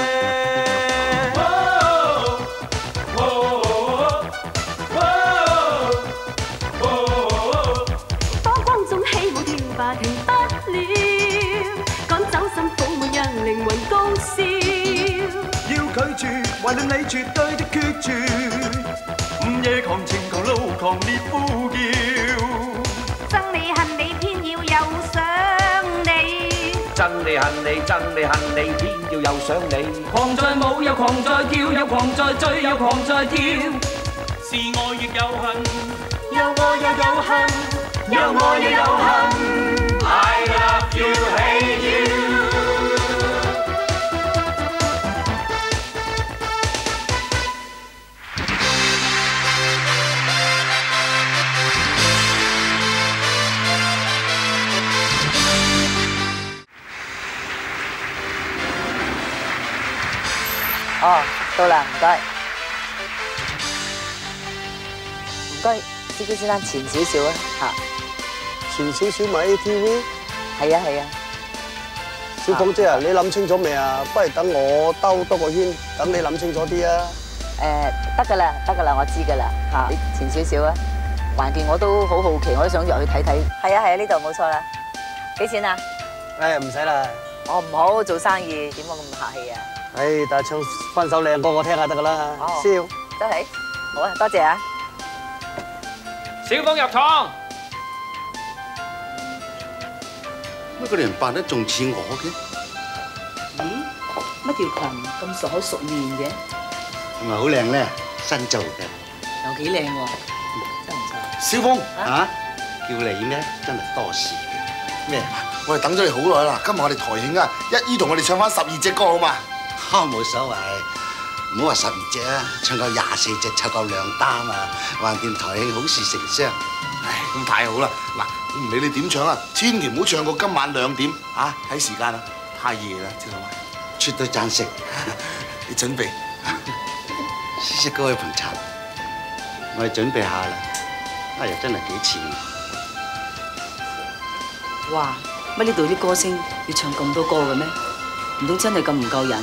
多光中起舞跳吧，停不了，趕走心苦悶，讓靈魂高燒。 要拒絕，懷念你絕對的決絕。午夜狂情狂怒狂烈呼叫， 憎你恨你偏要又想你， 憎你恨你憎你恨你，偏要又想你。 狂在舞又狂在跳，又狂在醉又狂在跳，是愛亦有恨， 又愛又有恨， 又愛又有恨。I love you, hate you。 哦，到啦，唔該，唔該，司機先生前少少啊，嚇， 前少少咪 ATV？ 係啊係啊。 小鳳姐啊，你諗清楚未啊？不如等我兜多個圈，等你諗清楚啲啊。 得㗎啦，得㗎啦，我知㗎啦，嚇，你前少少啊。環境我都好好奇，我都想入去睇睇。係啊係啊，呢度冇錯啦。幾錢啊？ 誒唔使啦。 我唔好做生意，點解咁客氣啊？ 但係唱翻首靚歌我聽下得㗎啦。燒， 真係好啊，多謝啊！ 小鳳入廠。 乜個人扮得仲似我嘅？ 咦？乜條裙咁熟口熟面嘅？ 係咪好靚咧？新做嘅。 又幾靚喎！真唔錯。 小鳳嚇，叫你咩？真係多事嘅。咩？我哋等咗你好耐啦，今日我哋台慶啊，一於同我哋唱翻12隻歌好嘛？冇所謂，唔好話12隻啊，唱夠24隻湊夠2擔啊，橫掂台慶好事成雙。唉，咁太好啦！嗱，我唔理你點唱啊，千祈唔好唱過今晚2點嚇，睇時間啊，太夜啦，知道嗎？絕對贊成。你準備，試隻歌去捧場。我哋準備下啦，又真係幾似。 哇！乜呢度啲歌星要唱咁多歌嘅咩？唔通真係咁唔夠人？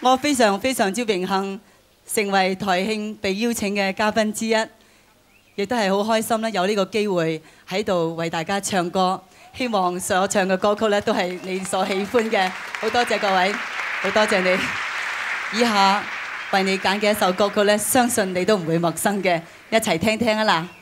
我非常之榮幸成為台慶被邀請嘅嘉賓之一，亦都係好開心啦，有呢個機會喺度為大家唱歌。希望所唱嘅歌曲咧都係你所喜歡嘅。好多謝各位，好多謝你。以下為你揀嘅一首歌曲咧，相信你都唔會陌生嘅，一齊聽聽啊啦！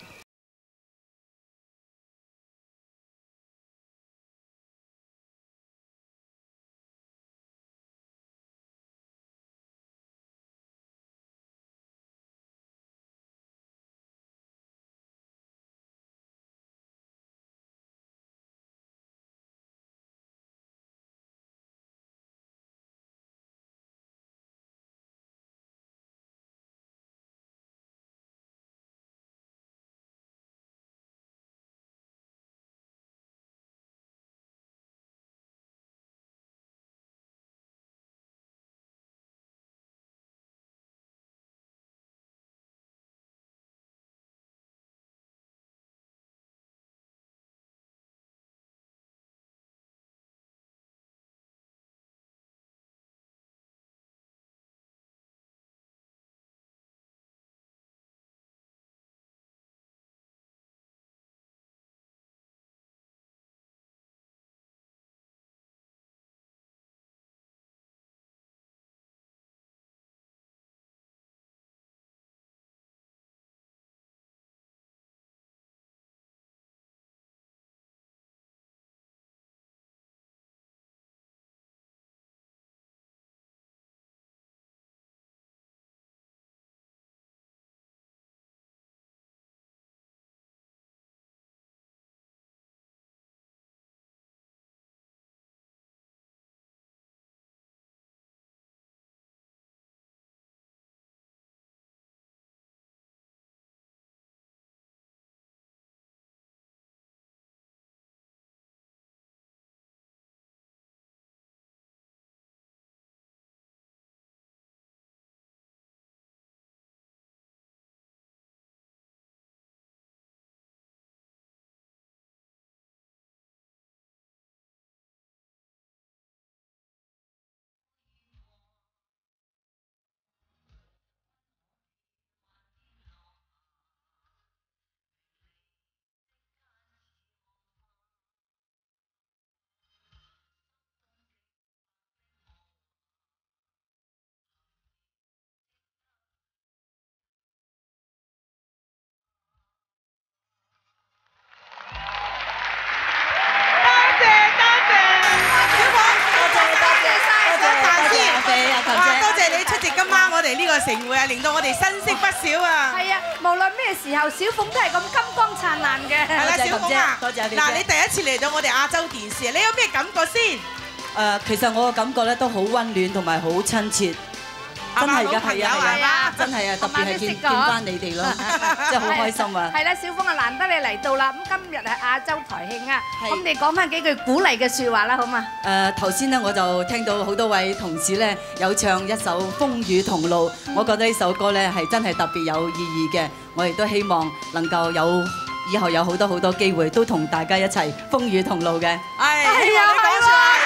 呢個盛會啊，令到我哋珍惜不少啊！ 係啊，無論咩時候，小鳳都係咁金光燦爛嘅。 係啦，小鳳啊，多謝你。嗱，你第一次嚟到我哋亞洲電視，你有咩感覺先？ 其實我嘅感覺咧都好溫暖同埋好親切。真係㗎，係啊，真係啊，特別係見翻你哋咯，真係好開心啊！ 係啦，小鳳啊，難得你嚟到啦，咁今日係亞洲台慶啊，咁你講翻幾句鼓勵嘅説話啦，好嘛？ 頭先咧我就聽到好多位同事咧有唱一首《風雨同路》，我覺得呢首歌咧係真係特別有意義嘅，我亦都希望能夠以後有好多機會都同大家一齊風雨同路嘅。 係啊，你講説話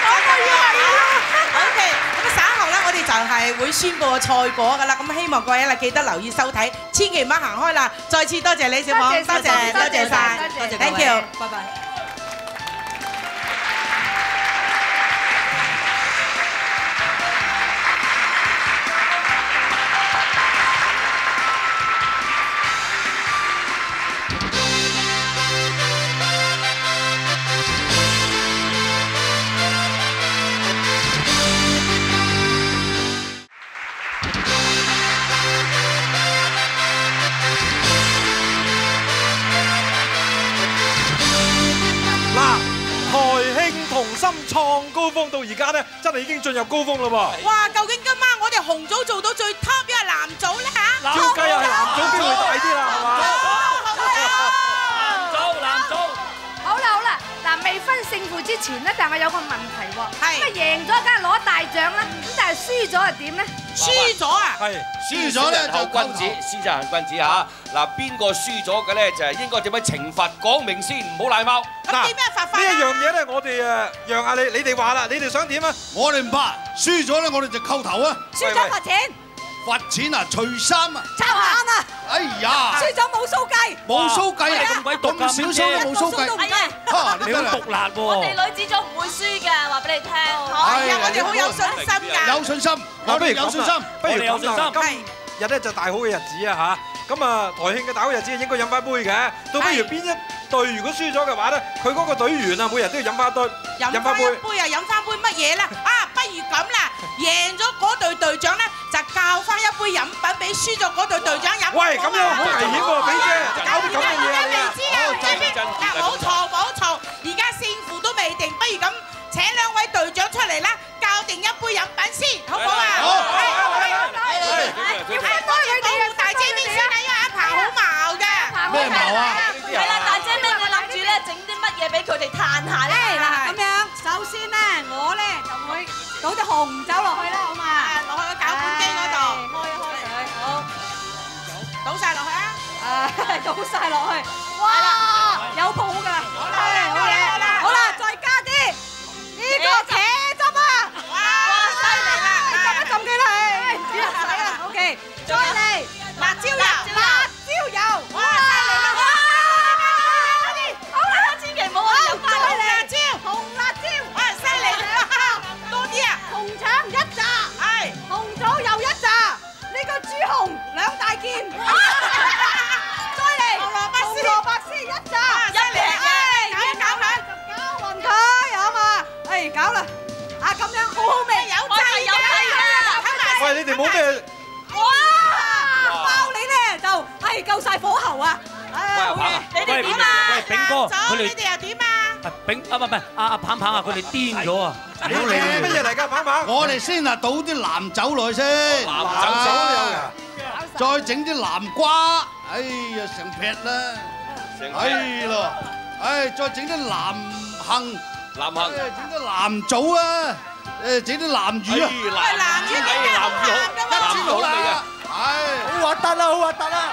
，OK。我哋就係會宣佈個賽果㗎啦，咁希望各位啦記得留意收睇，千祈唔好行開啦！再次多謝你，小鳳，多謝晒，Thank you，拜拜。 創高峰到而家咧，真係已經進入高峰啦噃！ 哇，究竟今晚我哋紅組做到最 top 一係男組咧嚇？ 照計又係男組機會大啲啦，係嘛？ 男組，好啦，嗱，未分勝負之前咧，但係有個問題喎。係。咁啊贏咗梗係攞大獎啦，咁但係輸咗係點咧？輸咗啊！ 係輸咗咧後君子，輸就行君子嚇。嗱，邊個輸咗嘅咧就係應該點樣懲罰？講明先，唔好賴貓。 嗱，點樣罰法？呢一樣嘢咧，我哋讓下你哋話啦，你哋想點啊？ 我哋唔怕，輸咗咧，我哋就叩頭啊！ 輸咗罰錢。 罰錢啊，除衫啊！ 抄眼啊！ 哎呀！ 輸咗冇鬚計。冇鬚計啊！ 咁鬼毒咁少須都冇鬚計。 係啊！ 嚇，你好毒辣喎！ 我哋女子組唔會輸㗎，話俾你聽。 係啊，我哋好有信心㗎。 有信心，我哋有信心， 不如有信心。今日咧就大好嘅日子啊嚇！咁啊，台慶嘅大好日子應該飲翻杯嘅。到不如邊一隊如果輸咗嘅話咧，佢嗰個隊員啊，每人都要飲翻一杯。 飲翻一杯啊！飲翻杯乜嘢咧？啊，不如咁啦，贏咗嗰隊隊長咧，就教翻一杯飲品俾輸咗嗰隊隊長飲。 喂，咁樣好危險喎，俾姐搞啲咁嘅嘢啊！ 冇嘈冇嘈，而家勝負都未定，不如咁請兩位隊長出嚟啦，教定一杯飲品先，好唔好啊？要分開佢哋啊！大姐邊先啊？因為阿鵬好矛嘅。 咩矛啊？ 係啦，大姐咩？我諗住咧整啲乜嘢俾佢哋嘆下咧。 嗱，咁樣首先咧，我咧就會倒啲紅酒落去啦，好嘛？ 落去個攪拌機嗰度， 開佢，好， 倒晒落去啊！ 倒晒落去，哇，有泡㗎。好啦，好啦，再加啲呢個茄汁啊！哇，犀利啦！浸一浸佢啦，唔知啊，係啊 ，OK， 再嚟辣椒油，辣椒油，哇，犀利啦！好啦，千祈唔好話有花紅辣椒，紅辣椒，哇，犀利啦！多啲啊！紅腸一紮，係紅棗又一紮，呢個豬紅兩大件，再嚟紅蘿蔔絲一紮，一撇，搞勻佢，好嘛？搞啦，啊咁樣好好味，有劑嘅， 喂，你哋冇咩？ 哇！包你咧就夠晒火候啊！好嘢， 你哋點啊？ 喂，炳哥，佢你哋哋又點啊？ 炳啊，唔係阿棒棒啊，佢哋癲咗啊！ 你乜嘢嚟㗎，棒棒？ 我哋先啊倒啲藍酒落去先， 藍酒都有㗎。 再整啲南瓜，哎呀成劈啦，哎咯，哎再整啲南杏，整啲南棗啊，整啲南魚啊， 南魚一轉好啦，唉， 好核突啦，好核突啦！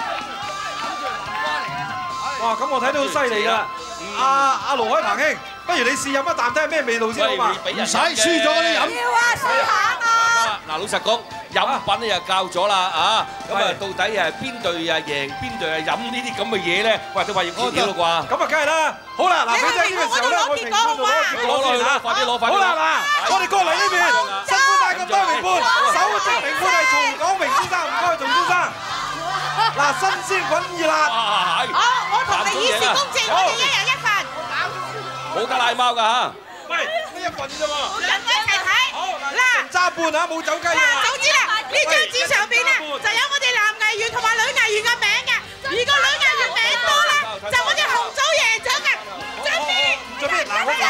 哇，咁我睇到好犀利㗎！阿盧海鵬兄，不如你試飲一啖睇下咩味道先好嘛？ 唔使輸咗嗰啲飲。 要啊，試下啊！ 嗱，老實講，飲品咧又教咗啦啊！咁啊，到底係邊隊啊贏，邊隊啊飲呢啲咁嘅嘢咧？喂，都話要揭曉啦啩？ 咁啊，梗係啦！好啦，嗱，俾仔呢個時候咧，我評判就攞攞啦， 快啲攞！ 好啦，嗱，我哋過嚟呢邊，辛苦曬咁多評判，首席評判係曹廣榮先生，唔該，曹先生。嗱，新鮮滾熱辣。 好，我同你以示公正，我哋一人一份。 冇加奶貓㗎嚇。 喂，呢一份啫喎。 好，人一齊睇。 好，嗱，揸半嚇，冇走雞㗎。 總之啦，呢張紙上邊咧就有我哋男藝員同埋女藝員嘅名嘅。如果女藝員名多咧，就我哋紅組贏咗嘅。準備。 準備，嗱，我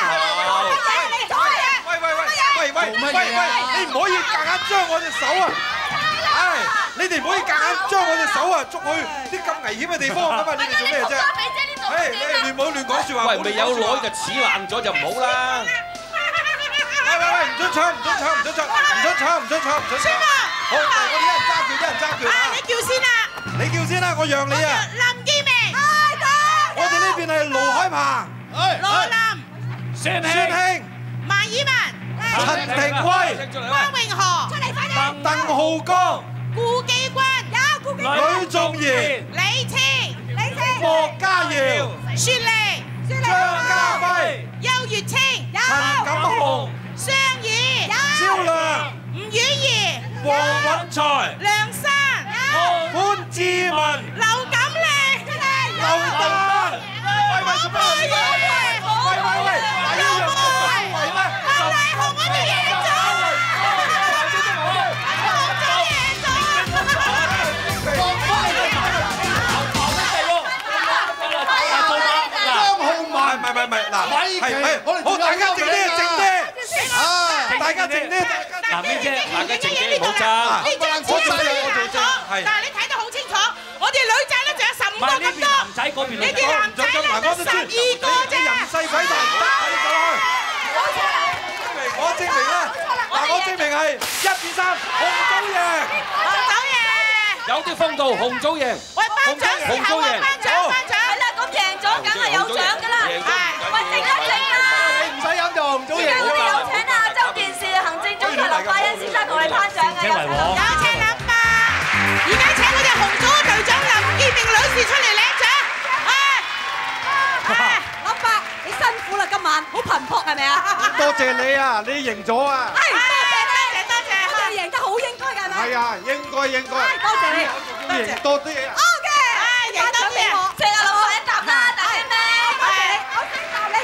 喂，你唔可以夾硬將我隻手啊！唉，你哋唔可以夾硬將我隻手啊捉去啲咁危險嘅地方咁啊！你哋做咩啫？唉，你唔好亂講説話。 喂，未有攞就齒爛咗就唔好啦。 喂，唔准搶！好，我哋一人揸拳， 你叫先啦。 你叫先啦，我讓你啊。 林建明。 我哋呢邊係盧海鵬。 羅林。 孫興。 萬以文。 陳庭威。 關詠荷。出嚟快啲。 鄧浩江。 顧紀君。 呂頌賢。 李清。 莫家瑤。 雪莉。 張家輝。 邱月清。 陳錦鴻。 雙怡。 蕭亮。 吳婉儀。 黃允財。 梁生。 潘志文。 劉錦麗。 劉丹。唔係，嗱，係，好，大家靜啲，大家靜啲。 嗱，咩啫？大家靜啲，唔好爭。 但係你睇得好清楚，我哋女仔咧仲有15個咁多， 男仔嗰邊， 你哋男仔咧就12個啫。 人細鬼大，快啲走開！ 證明啦，嗱，我證明係1、2、3，紅組贏。有啲風度，紅組贏。 喂，頒獎時候啊，頒獎。 係啦，咁贏咗梗係有獎㗎啦。喂，靜一靜啊！ 你唔使飲就紅組贏。 我哋有請亞洲電視行政總裁林百欣先生同我哋頒獎嘅，有請林伯。 而家請我哋紅組隊長林建明女士出嚟領獎。 林伯，你辛苦啦，今晚好頻撲係咪啊？ 多謝你啊，你贏咗啊！ 係，多謝，我哋贏得好應該㗎係咪？ 係啊，應該。 多謝你， 贏多啲啊！ OK， 贏多啲啊！ 謝阿老闆一答啦，大兄弟。 多謝你，我先答你。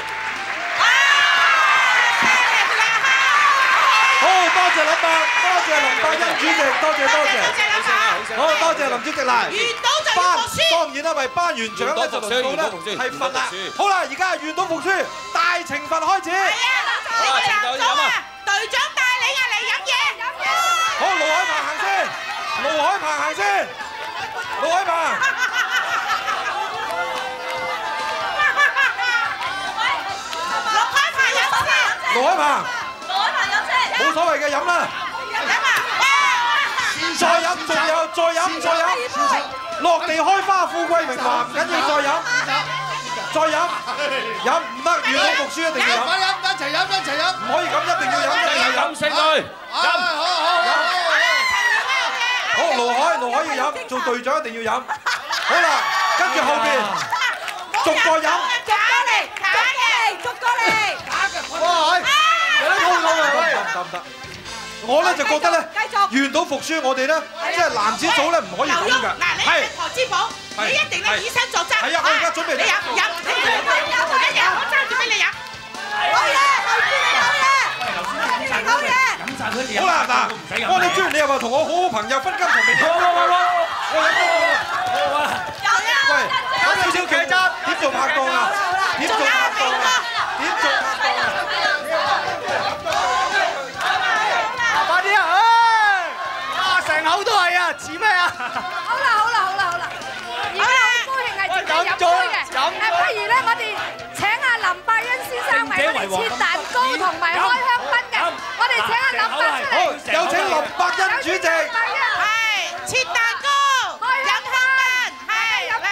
好，多謝林伯，多謝林百欣主席，多謝。好，多謝林主席啦。 圓到就要服輸。 當然啦，為頒完獎咧就輪到咧係罰啦。好啦，而家係圓到服輸，大懲罰開始。 係啊，你哋藍組啊，隊長帶領啊嚟飲嘢。 好，盧海鵬行先，盧海鵬行先，盧海鵬。盧海鵬飲先，冇所謂嘅飲啦。再飲，仲有，再飲，落地開花，富貴榮華，唔緊要，再飲，飲唔得，如果服輸一定要飲。 一齊飲， 唔可以咁，一定要飲， 飲勝佢，飲。 好，盧海要飲，做隊長一定要飲。好啦，跟住後邊逐個飲。哇！有得通到啊！喂，得。我咧就覺得咧，圓到服輸，我哋咧即係男子組咧唔可以咁㗎。 嗱，你係台之寶，你一定咧以身作則。 係啊，我而家準備。 你飲，我揸住俾你飲。 好啦，嗱，我哋雖然你又話同我好朋友分金同命，我飲多個。喂，有少少競爭，點做拍檔啊？ 快啲啊！成口都係啊，似咩啊？ 好啦，而家好高興係自己飲杯嘅，不如咧我哋請阿林百欣先生為我哋切蛋糕同埋開香檳嘅，我哋請阿林伯出嚟。 好，有請林百欣主席。 係切蛋糕、飲香檳，係嚟。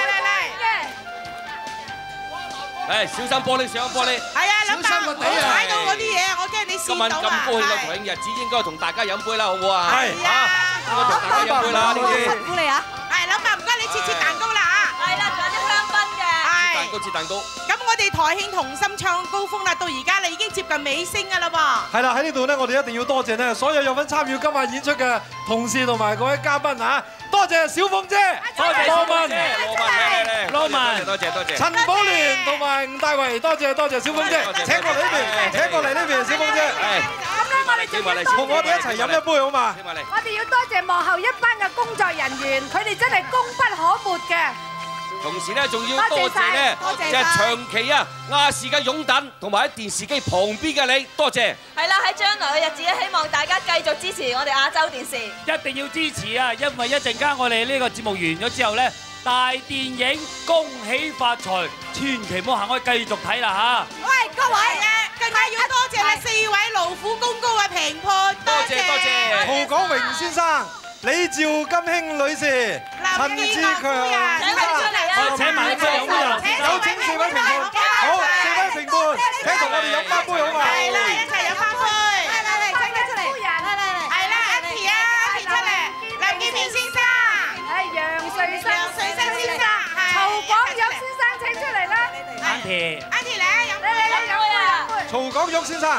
誒，小心玻璃，係啊，林伯，我踩到嗰啲嘢，我驚你跣到啊！ 今晚咁高興嘅台慶日子，應該同大家飲杯啦，好唔好啊？ 係啊，應該同大家飲杯啦，呢啲。 辛苦你啊！ 係，林伯唔該你切蛋糕啦嚇。 係啦，仲有啲香檳嘅。 切蛋糕。 咁我哋台慶同心唱高峰啦，到而家你已經接近尾聲㗎啦噃。 係啦，喺呢度咧，我哋一定要多謝咧所有有份參與今晚演出嘅同事同埋各位嘉賓啊！多謝小鳳姐， 多謝羅文， 多謝， 陳寶蓮同埋吳大維，多謝小鳳姐，請過嚟呢邊，小鳳姐。 咁咧，我哋仲要同我哋一齊飲一杯好嘛？ 我哋要多謝幕後一班嘅工作人員，佢哋真係功不可沒嘅。 同時咧，仲要多謝咧，即係長期啊亞視嘅擁躉，同埋喺電視機旁邊嘅你，多謝。 係啦，喺將來嘅日子咧，希望大家繼續支持我哋亞洲電視。 一定要支持啊！因為一陣間我哋呢個節目完咗之後咧，大電影恭喜發財，千祈唔好行開，繼續睇啦嚇！ 喂，各位更加要多謝咧4位勞苦功高嘅評判，多謝。 陶廣榮先生、李趙金興女士、陳志強先生， 請埋4位評判， 有請4位評判，好，4位評判，請同我哋飲翻杯好嘛？ 係啦，一齊飲翻杯。嚟，請佢出嚟。係啦，阿田出嚟，林建明先生， 係楊瑞生先生，曹廣玉先生請出嚟啦。 阿田嚟飲杯啊！ 曹廣玉先生。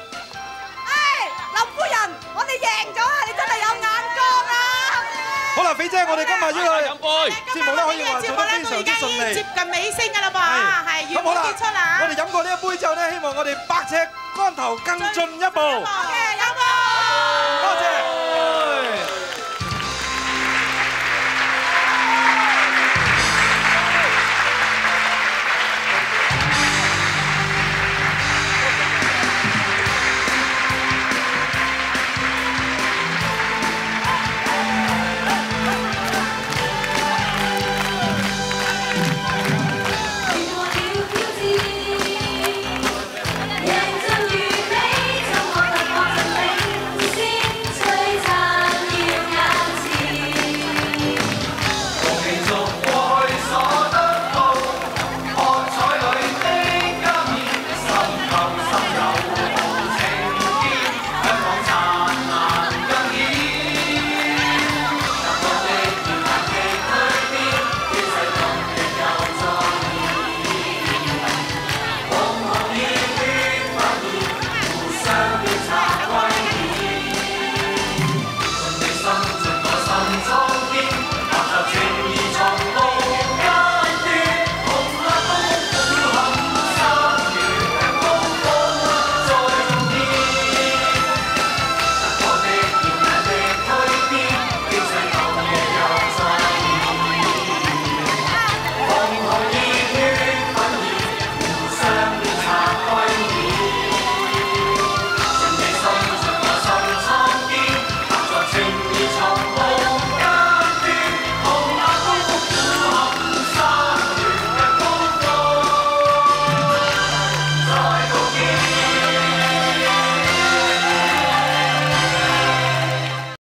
林夫人，我哋贏咗啊！你真係有眼光啊！ 好啦，肥姐，我哋今日呢個節目咧可以話做得非常之順利， 接近尾聲㗎啦噃，係圓滿結束啦。 我哋飲過呢一杯之後咧，希望我哋百尺竿頭更進一步。 飲